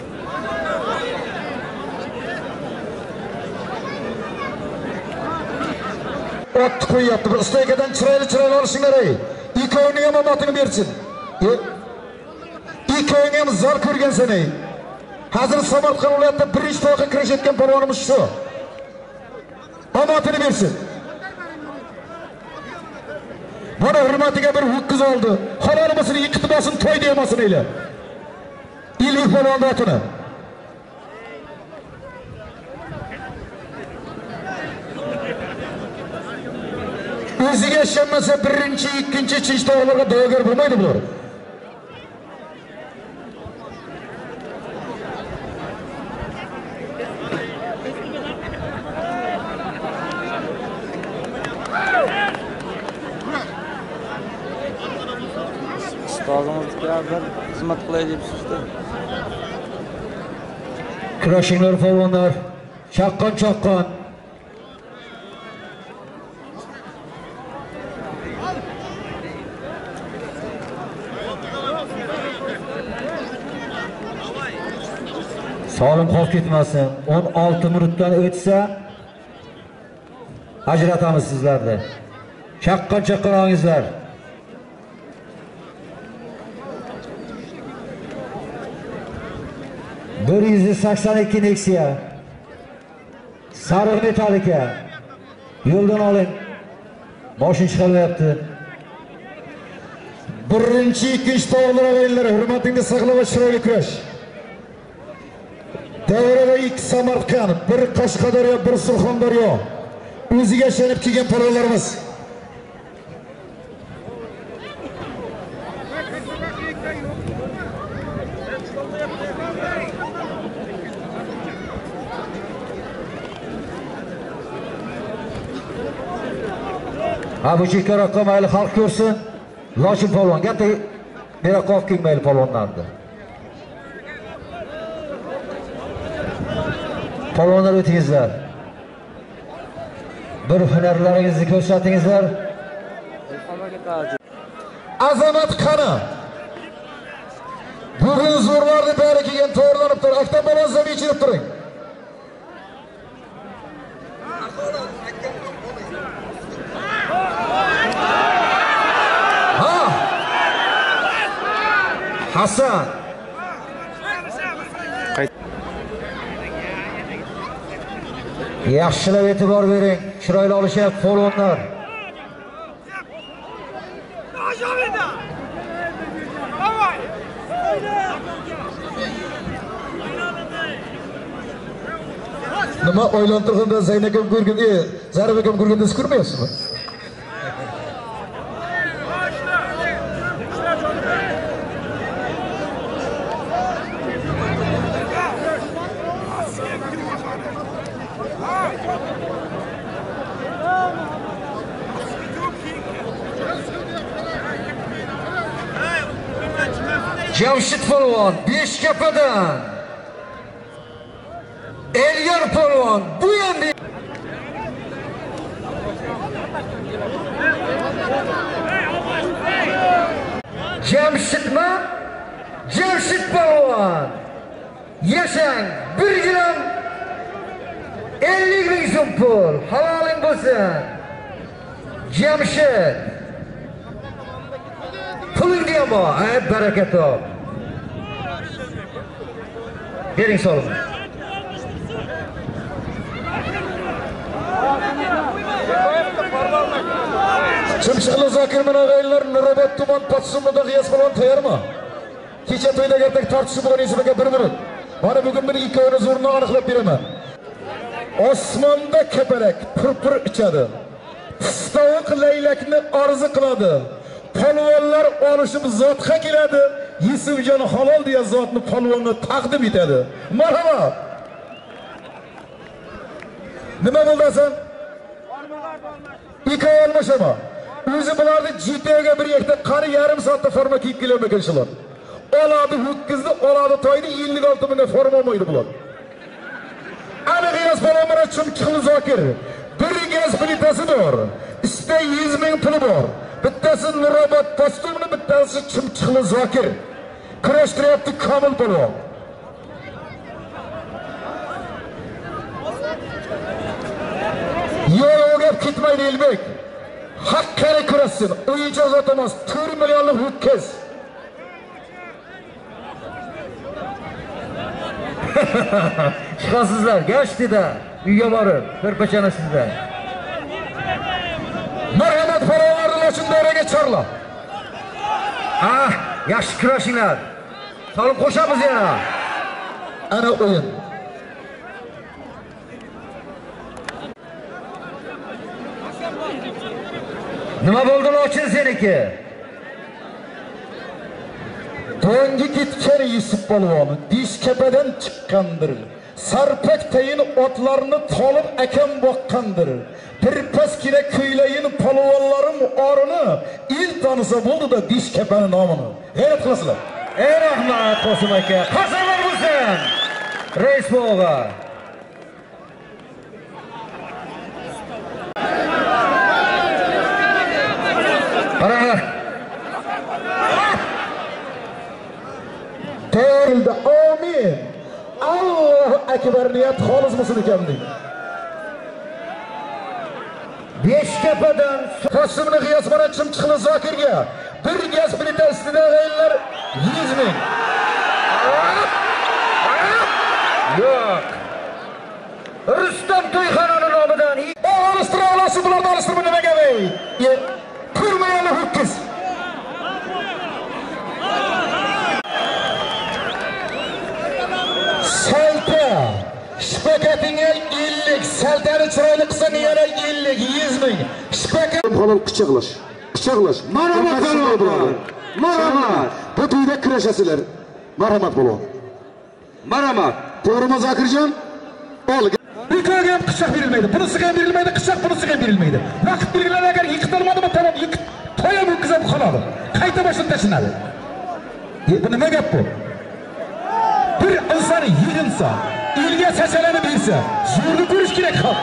Ot qo'yapti. Bir ustaykadan chiroyli-chiroyli olishinglar ey. Ikkovini ham omatini bersin. Ikkovini ham zor ko'rgansan ey. Hozir Samarqand viloyatida birinchi to'yga kirishayotgan polvonimiz shu. Omatini bersin. Mana hurmatiga bir ho'kiz oldi. Halolimasini yiqitmasin, to'y demasin eylar. İlik polvon otini. O'ziga ishonmasa birinchi, ikkinchi, uchinchi to'g'rilarga da'vogar bo'lmaydi bular. Ustozimizga bir xizmat qilay deb sizdi. Kurashinglar polvonlar. Chaqqon-chaqqon. Solim qolib ketmasin. o'n olti minutdan o'tsa ajratamiz sizlarni. Chaqqon-chaqqon olingizlar. bir yuz sakson ikki Nexia. Sariq metalika. Yo'ldan oling. Moshin chiqaryapti. Birinchi, ikkinchi to'g'rilar o'yinlar. Hurmatingizni saqlab va chiroyli kurash. Davrada ikki Samarqand, bir Qashqadaryo, bir Surxondaryo. O'ziga ishonib kelgan polvonlarimiz. Ha bu chekkaroqqa mayli xalq ko'rsin. Lochin polvon gapda meroqqa olib kelmayli polvonlarni. Polvonlar o'tingizlar. Bir hunarlaringizni ko'rsatingizlar. Azamat qani. Bugun zo'rlarni bari kelgan to'g'rilanib tur. Aktam bolon zamin ichirib turing. Hasan. Yaxshilab e'tibor bering. Chiroyli olishyapti polvonlar. Nima o'ylantirganda Zaynakam ko'rganda, Zarif akam ko'rganda siz ko'rmayapsizmi? Jamshid polvon Beshkapadan. Elyor polvon bu endi Jamshidmi? Jamshid polvon. Yashang, bir gram ellik ming so'm pul. Haloling bo'lsin. Jamshid. Pulingni ham bor, ay baraka top. Bering so'lim. Chimchiqli Zokir bilan o'g'aylar Nurobod tuman Potsumida G'iyos polvon tayyormi? Kecha to'yda gapdek tortishib bo'lgan isiga bir minut. Mana bugun men ikkovini zo'rni aniqlab beraman. Osmonda kapalak purpur ichadi. Pistoq laylakni orzu qiladi. Polvonlar olishib zotga keladi. Yusufjon halol deya zotni polvonga taqdim etadi. Marhamat. Nima bo'ldasan? İki olmuş ama. O'zi bularni G T O'ga bir yakta qari yarim soatda forma kiyib kelayotgan shular. Oladi ho'kizni, oladi toyni ellik olti mingga forma olmaydi bular. Ana g'iyos palomara chumchuqli Zokir. Bir gaz plitasi bor. Iste yuz ming puli bor. Bittasi Nurobod postumni, bittasi chumchuqli Zokir. Kurashtiryapti Komil polvon. Yo'q, gap ketmaydi Elbek. Hakkari kurassin. O'yinchi uzatamaz. to'rt millionlik ho'kiz. Chiqasizlar, gashtida uyga borib, ko'rpachanasizda. Marhamat farovonlarni ochun davraga chorla. Ah, yaxshi kurashinglar. Solib qo'shamiz yana. Ana o'yin. Nima bo'ldi Lochin seniki? To'ngi ketgan Yusuf polvon Dishkapadan chiqqandir. Sarpak tayin otlarni tolib akam boqqandir. Birpaskina kuylayin polvonlarim orini il tanisa bo'ldi-da Dishkapani nomini. G'ayrat qilasizlar. Ey rahmat Qosim aka. Qasamlar bo'lsin. Reis bo'g'a. Qaranglar. Teyildi, amin. Allohu akbar niyat xolis bo'lsin ekanning. Beshkapadan Qosimni G'iyosmon chimchiqli Zokirga bir gaz plita ustida g'aylar yuz ming. Yo'q. Rustam To'yxonani nomidan olishtir olasi bularni olishtirma nimaga ey? Kurmayali ho'kiz. Salta. Shpakatinga ellik, saltani chiroyli qilsang yana ellik, yuz ming. Shpakat halol qichaqlash. Qichaqlash. Marhamat bo'ladi. Marhamat. Bu to'yda kurashasizlar. Marhamat bo'ladi. Marhamat. To'g'rimi Zokirjon? Ol. Nikoga ham qichaq berilmaydi. Bunisiga ham berilmaydi, qichaq bunisiga ham berilmaydi. Vaqt belgilari agar yiqitilmadimi, tamom yiqit. To'yam o'tkazib qoladi. Qayta boshdan tashlanadi. Bu nima gap bu? Bir inson yig'insa, elga sachalanib bersa, zo'rni ko'rish kerak xalq.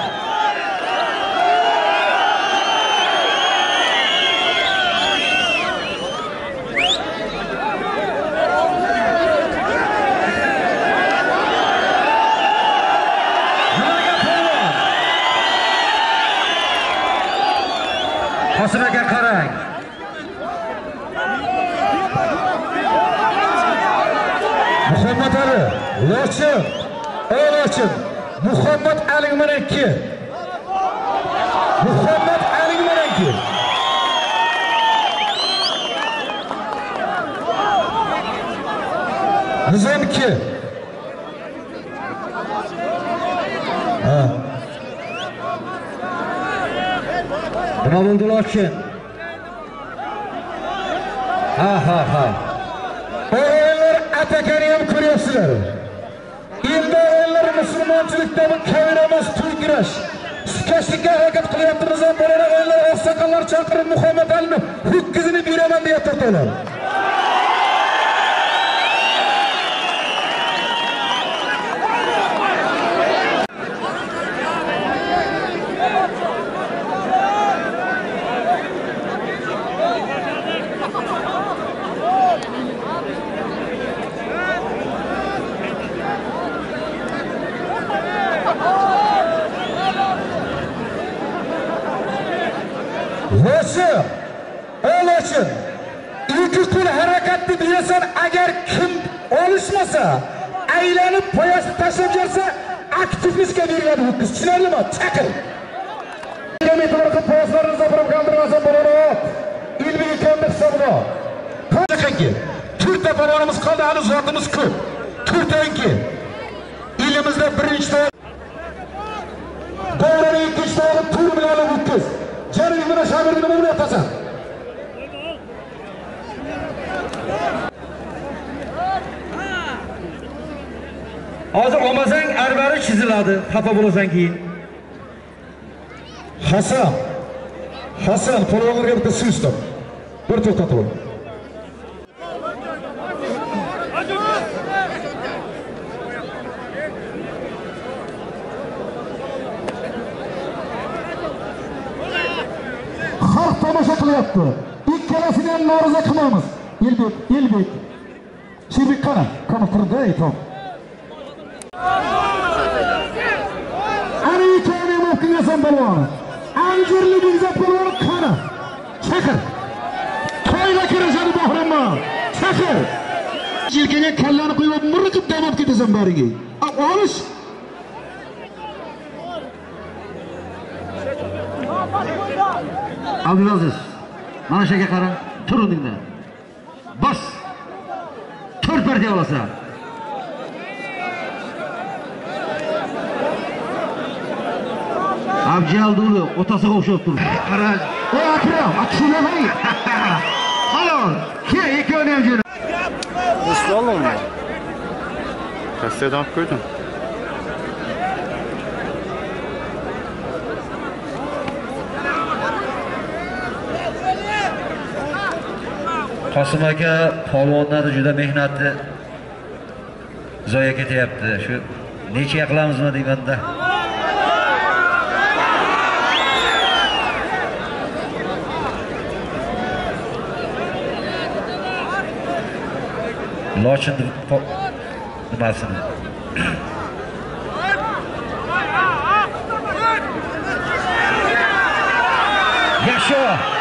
Qosim aka qarang. Muhammad Ali, Lochin, ey Lochin, Muhammad Ali meniki. Muhammad Ali meniki. Bizimki. Ha. Nima bo'ldi Lochin? Ha ha ha. O'g'illar atakani ham ko'ryapsizlar. Endi o'g'illar musulmonchilikda bu kavir emas, to'ygirash. Shikashlikka harakat qilyapmiz ham bo'lar o'g'illar oqsoqollar chaqirib Muhammad Alini ho'kizini beraman deyaptilar. Lochin, ey Lochin, ikki qo'l harakatni berasan, agar kim olishmasa, aylanib poyasini tashlab bersa, aktivistga beriladi ho'kiz. Tushunarlimi? Chaqir. E'tibor qilib poyaslarni zaporib qoldirmasa bo'ladi. Ilmiy ekanmi hisobida. Qanaqangi? To'rtta polvonimiz qoldi, hali zotimiz ko'p. To'rtanki. Elimizda birinchi Doğru ikkinchi to'g'ri to'rt millionlik ho'kiz. Janubiy mana Shabirni nima bo'lyapsan? Hozir olmasang arbari chiziladi, xafa bo'lasan keyin. Hasan. Hasan, polvonlarga bitta suv istab. Bir to'xtatib ol. Xalq tomosha qilyapti. Ikkalasini ham norozi qilamiz. Elbek, Elbek. Shebek qana, qana turdi, aytom. Ana ikkalani ham o'qiysan balvon. Anjirli Begzod polvon qana. Chaqir. To'yga kirishadi Bahromma. Chaqir. Yelkaga kallani qo'yib murqib damab ketasan bariga. Olish. Abdulaziz, mana shu yerga qara, tur o'rningdan. Bas. To'rt partiya olasan. Abjalduli otasiga o'xshab turibdi. Qara. O Akram, akshunamay. Halol. Ke ikkovini ham jo'ra. Islolmi? Kastadan ko'rdim. Qosim aka polvonlarni juda mehnatni zoya ketyapti. Shu necha qilamizmi deymanda. Lochin nimasini? Yaxshi.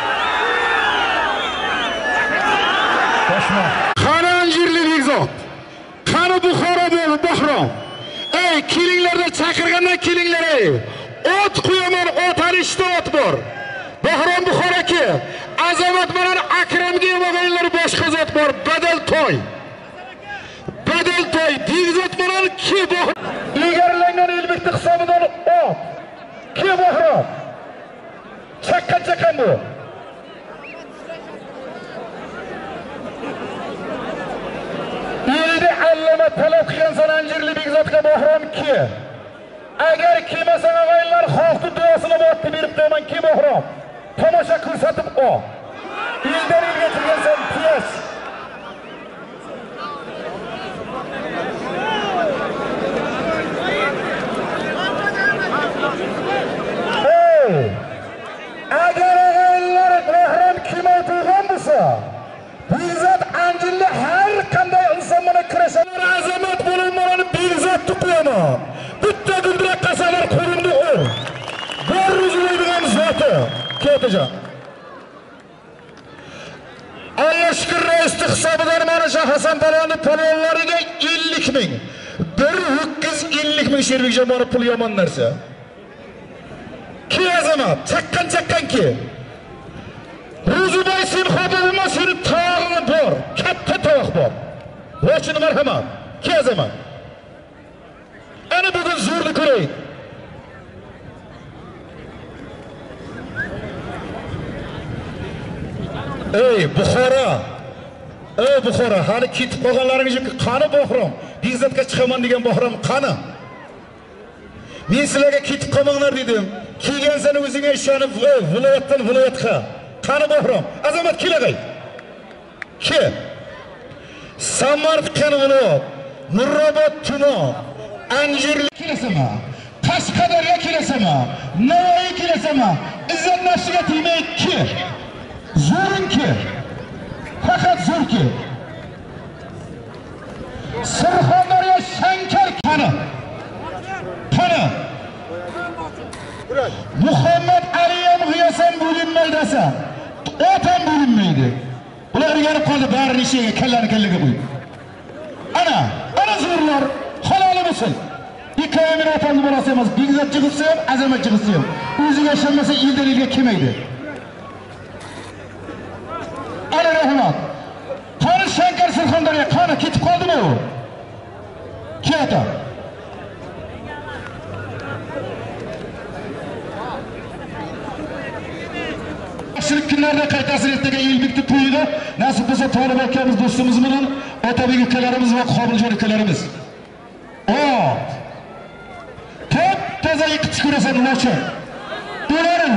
Qani Anjirli Begzod. Qani Buxoro bo'lib Bahrom. Ey, kelinglarda chaqirgandan kelinglar ey. Ot qo'yaman, ot alishda ot bor. Bahrom Buxoro aka, azamat bilan Akramga yemaganlar boshqa zot bor. Badal to'y. Badal to'y. Begzod bilan ki bor. Egarlangan Elbekning hisobidan ot. Ki Bahrom. Chaqqan-chaqqan bu. Endi allama talab qilgansan Anjirli Begzodga Bahrom ki. Agar kelmasang og'aylar xalqning duosini bo'tib berib qo'yaman ki Bahrom. Tomosha ko'rsatib ol. Eldan elga turgansan piyas. Hey! Agar og'aylar Bahrom kim aytgan bo'lsa, Begzod Anjirli har qanday inson bilan kurashalar azamat bo'linmalarni Begzodni qo'yaman. Bitta guldirak qasalar qo'limda ur. Bir ruzlaydigan zoti. Ketajon. Allah shukr raisning hisobidan mana shu Hasan palonni palonlariga ellik ming. Bir ho'kiz ellik ming Sherbekjon borib pul yomon narsa. Ki azamat, chaqqan-chaqqan ki. Ro'zibay sen xodimma seni tog'ini bor, katta tog' bor. Ro'chini marhamat, ki azamat. Ana bugun zo'rni ko'raylik. Ey Buxoro. Ey Buxoro, hali ketib qolganlaringiz qani Bahrom? Begzodga chiqaman degan Bahrom qani? Men sizlarga ketib qolmanglar dedim. Kelgansan o'zingga ishonib, viloyatdan viloyatga. Qani Bahrom? Azamat kelagay. Ke. Samarqand viloyat, Nurobod tuman, Anjirli kelasizmi? Qashqadaryo kelasizmi? Navoiy kelasizmi? Izzat nafsiga tegmayki. Zo'rinki. Faqat zo'rki. Surxondaryo Shankar qani? Qani? Muhammad Aliyam G'iyosam bo'linmaydasa, otam bo'linmaydi. Ular yarib qoldi, barini ishiga kallani kallaga qo'yib. Ana, ana zo'rlar, halol bo'lsin. Ikkovi men otamni bolasi emas, Begzod jig'isi ham, azamat jig'isi ham. O'ziga ishonmasa eldan elga kelmaydi. Ana rahmat. Qani Shankar Surxondaryo, qani ketib qoldimi u? Keta. Yaxshilik kunlarda qaytasiz ertaga Elbekni to'yida nasib bo'lsa Tolib akamiz do'stimiz bilan Otabek ukalarimiz va Qobiljon ukalarimiz. O! Top toza yiqitib ko'rasan Lochi. Ularni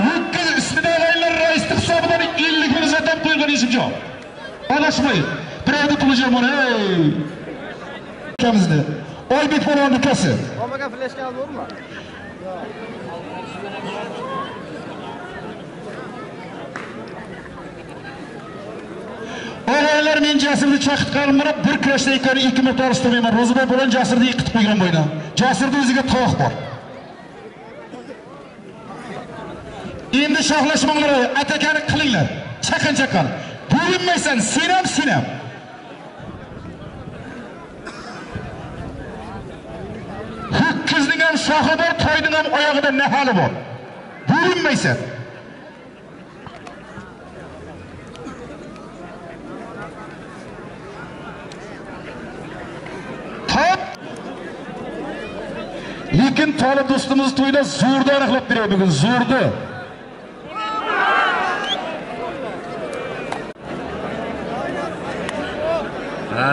Muhammed Yusufjon. Adashmayın. Birayda pulacağım onu. Hey. Kamizde. Oybek polvon ukasi. Olmagan flashka olib bo'lmi? Oğlanlar men Jasirni chaqib qolib, bir kurashda ekani ikki marta olishtirmayman. Ro'ziboy bilan Jasirni yiqitib qo'ygan bo'yna. Jasirni o'ziga tovoq bor. Endi shohlashmanglar, atakani qilinglar. Chaqin-chaqin. Bo'linmaysan, sen ham, sen ham. Ho'kizning ham shoxi bor, toyning ham oyog'ida nahali bor. Bo'linmaysan. Lekin Tolib do'stimiz to'yda zo'rni aniqlab beradi bugun, zo'rni. Ha.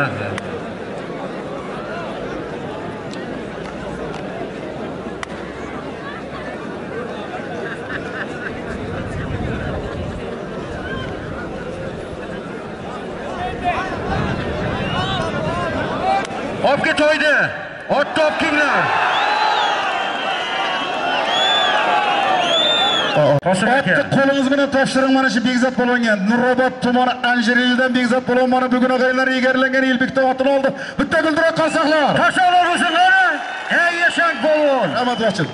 Hopga to'ydi. Ot topkinglar. Otni qo'lingiz bilan topshiring, mana shu Begzod polvonga. Nurobod tumani Anjirilidan Begzod polvon mana bugun og'aylar egarlangan Elbekdan otini oldi. Bitta guldiroq qolsaqlar. Toshlar bo'lsinlar. Ey yashang polvon. Rahmat bachim.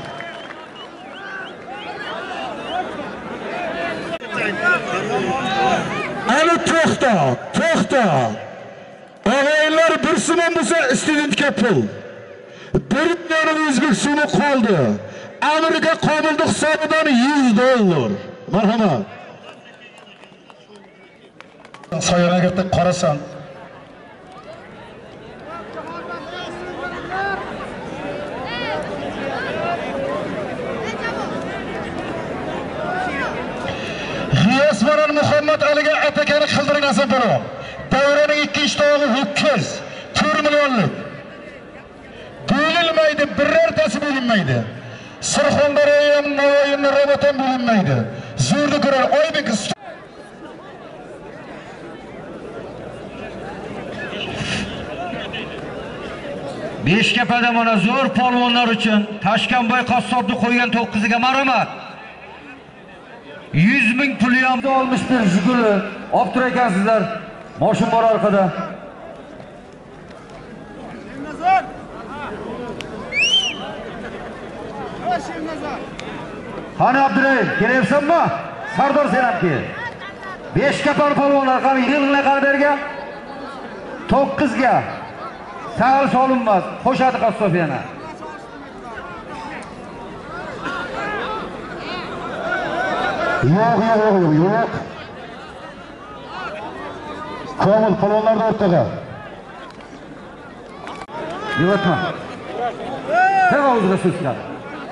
Ana to'xta, to'xta. Og'aylar bir simon bo'lsa studentga pul. Bir million o'zbek so'mi qoldi. Amerika qobildi hisobidan yuz dollar. Marhamat. Soyanaga qarasan. Riyosmaran Muhammad Aliga atakani qildiring nasib bo'lib. Davraning ikkinchi tog'i ho'kiz, to'rt millionlik. Bo'linmaydi, birortasi bo'linmaydi. Surxondaryo ham Navoiyni robotan bo'linmaydi. Zo'rni ko'rar Oybek. Beshkapada mana zo'r polvonlar uchun Tashkanboy qassobni qo'ygan to'qqiziga marhamat. yuz ming pul ham olmuş bir Jiguli. Olib tur ekansizlar. Moshin bor orqada. Hani Abdurrahim, kelayapsanmi? Sardor sen ham kel. besh kapar polvonlar qani yig'ilinglar qani bergan. to'qqizga. Sal solinmas, qo'shadi qassob yana. Yo'q, yo'q, yo'q, yo'q. Komil polvonlarda o'rtaga. Yo'qma. Sen o'zingga so'z chiqar.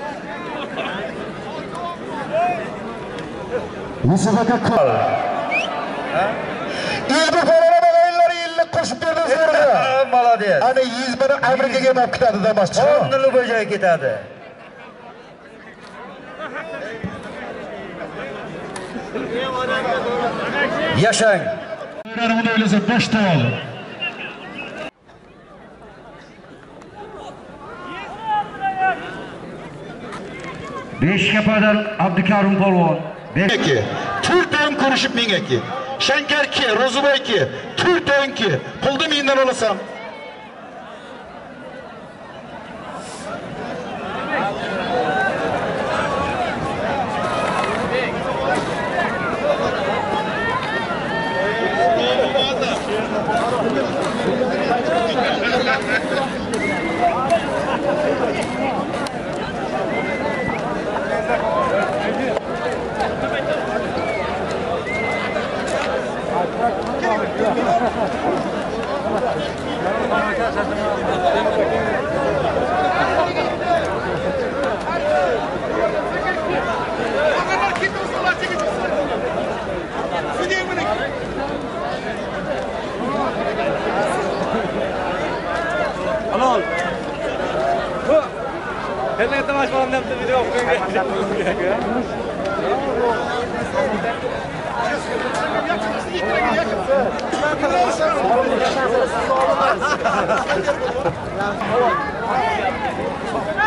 Yusuf aka qol. Elbek polvonlar o'yinlari yillik qo'shib berdi zo'rga. Молодец. Ana yuz ming Amerikaga olib ketadi Damas'chi. O'rnili bo'yga ketadi. Yashang. Buni o'ylasa boshda ol. Beshkapadan Abdukarim polvon. Beki. To'rt o'yin ko'rishib mengaki. Shankarki, Ro'ziboyki, to'rt o'yinki. Pulni mendan olasan. Halol. Bu Herkese tamaş falan yaptı video koyuyor. Thank you.